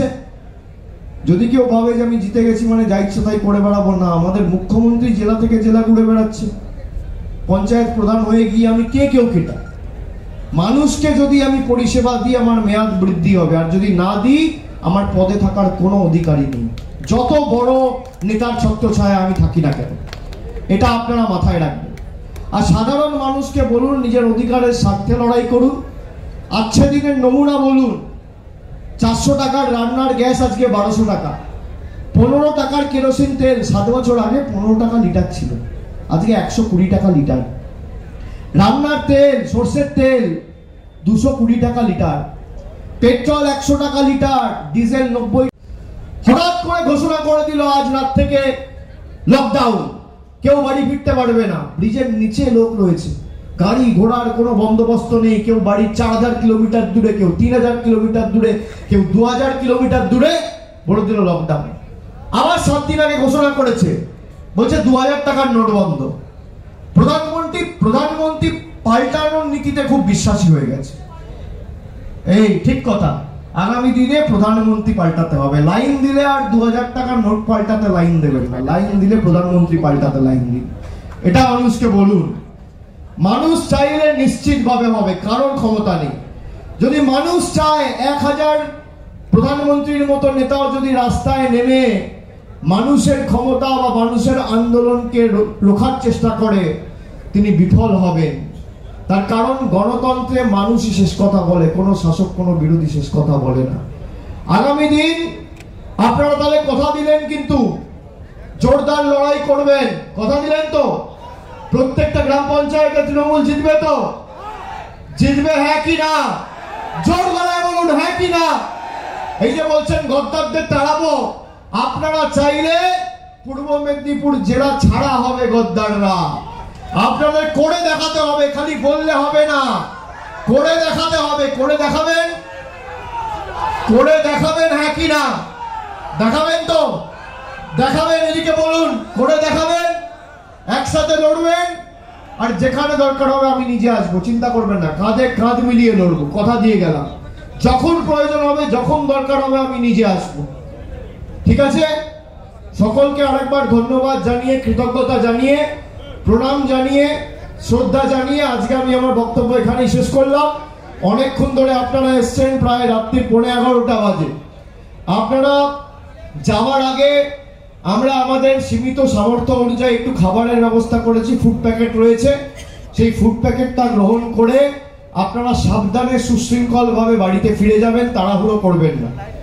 যদি কেউ ভাবে যে আমি জিতে গেছি মানে যা ইচ্ছে তাই করে বেড়াবো, না। আমাদের মুখ্যমন্ত্রী জেলা থেকে জেলা ঘুরে বেড়াচ্ছে, পঞ্চায়েত প্রধান হয়ে গিয়ে আমি কে কেউ কেটা। মানুষকে যদি আমি পরিষেবা দিই, আমার মেয়াদ বৃদ্ধি হবে, আর যদি না দিই, আমার পদে থাকার কোনো অধিকারই নেই, যত বড় নেতার ছত্রছায়া আমি থাকি না কেন। এটা আপনারা মাথায় রাখবেন। আর সাধারণ মানুষকে বলুন, নিজের অধিকারের স্বার্থে লড়াই করুন। আজকে দিনের নমুনা বলুন, চারশো টাকার রান্নার গ্যাস আজকে বারোশো টাকা, পনেরো টাকার কেরোসিন তেল সাত বছর আগে পনেরো টাকা লিটার ছিল, আজকে একশো কুড়ি টাকা লিটার। রান্নার তেল, সর্ষের তেল দুশো কুড়ি টাকা লিটার, পেট্রোল একশো টাকা লিটার, ডিজেল নব্বই। হঠাৎ করে ঘোষণা করে দিল আজ রাত থেকে লকডাউন, কেউ বাড়ি ফিরতে পারবে না। ব্রিজের নিচে লোক রয়েছে, গাড়ি ঘোড়ার কোনো বন্দোবস্ত নেই, কেউ বাড়ির চার হাজার কিলোমিটার দূরে, কেউ তিন হাজার কিলোমিটার দূরে, কেউ দু হাজার কিলোমিটার দূরে বলে দিল লকডাউন। আবার সাত দিন আগে ঘোষণা করেছে, বলছে দু হাজার টাকার নোট বন্ধ। প্রধানমন্ত্রী প্রধানমন্ত্রী পাল্টানোর নীতিতে খুব বিশ্বাসী হয়ে গেছে। এই ঠিক কথা, আগামী দিনে প্রধানমন্ত্রী পাল্টাতে হবে। লাইন দিলে আর দু হাজার টাকার নোট পাল্টাতে লাইন দেবেন না, লাইন দিলে প্রধানমন্ত্রী পাল্টাতে লাইন দিন। এটা মানুষকে বলুন। মানুষ চাইলে নিশ্চিতভাবে হবে, কারোর ক্ষমতা নেই। যদি মানুষ চায়, এক হাজার প্রধানমন্ত্রীর মতো নেতাও যদি রাস্তায় নেমে মানুষের ক্ষমতা বা মানুষের আন্দোলনকে রোখার চেষ্টা করে, তিনি বিফল হবেন। তার কারণ গণতন্ত্রে মানুষই শেষ কথা বলে, কোনো শাসক কোনো বিরোধী শেষ কথা বলে না। আগামী দিন আপনারা তাহলে কথা দিলেন, কিন্তু জোরদার লড়াই করবেন, কথা দিলেন তো? প্রত্যেকটা গ্রাম পঞ্চায়েতে তৃণমূল জিতবে তো? জিতবে, হ্যাঁ কি না? জোর গলায় বলুন, হ্যাঁ কি না? এই যে বলছেন গদ্দারদের তাড়াবো, আপনারা চাইলে পূর্ব মেদিনীপুর জেলা ছাড়া হবে গদ্দাররা। আপনাদের করে দেখাতে হবে, খালি বললে হবে না, করে দেখাতে হবে। করে দেখাবেন, করে দেখাবেন, হ্যাঁ কি না? দেখাবেন তো? দেখাবেন, এদিকে বলুন, করে দেখাবেন। একসাথে লড়বেন, আর যেখানে দরকার হবে আমি নিজে আসবো, চিন্তা করবেন না, কাঁধে কাঁধ মিলিয়ে লড়বো, কথা দিয়ে গেলাম। যখন প্রয়োজন হবে, যখন দরকার হবে আমি নিজে আসবো, ঠিক আছে? সকলকে আরেকবার ধন্যবাদ জানিয়ে, কৃতজ্ঞতা জানিয়ে, প্রণাম জানিয়ে, শ্রদ্ধা জানিয়ে আজকে আমি আমার বক্তব্য এখানেই শেষ করলাম। অনেকক্ষণ ধরে আপনারা এসছেন, প্রায় রাত্রি পৌনে এগারোটা বাজে। আপনারা যাওয়ার আগে আমরা আমাদের সীমিত সামর্থ্য অনুযায়ী একটু খাবারের ব্যবস্থা করেছি, ফুড প্যাকেট রয়েছে, সেই ফুড প্যাকেটটা গ্রহণ করে আপনারা সাবধানে সুশৃঙ্খলভাবে বাড়িতে ফিরে যাবেন, তাড়াহুড়ো করবেন না।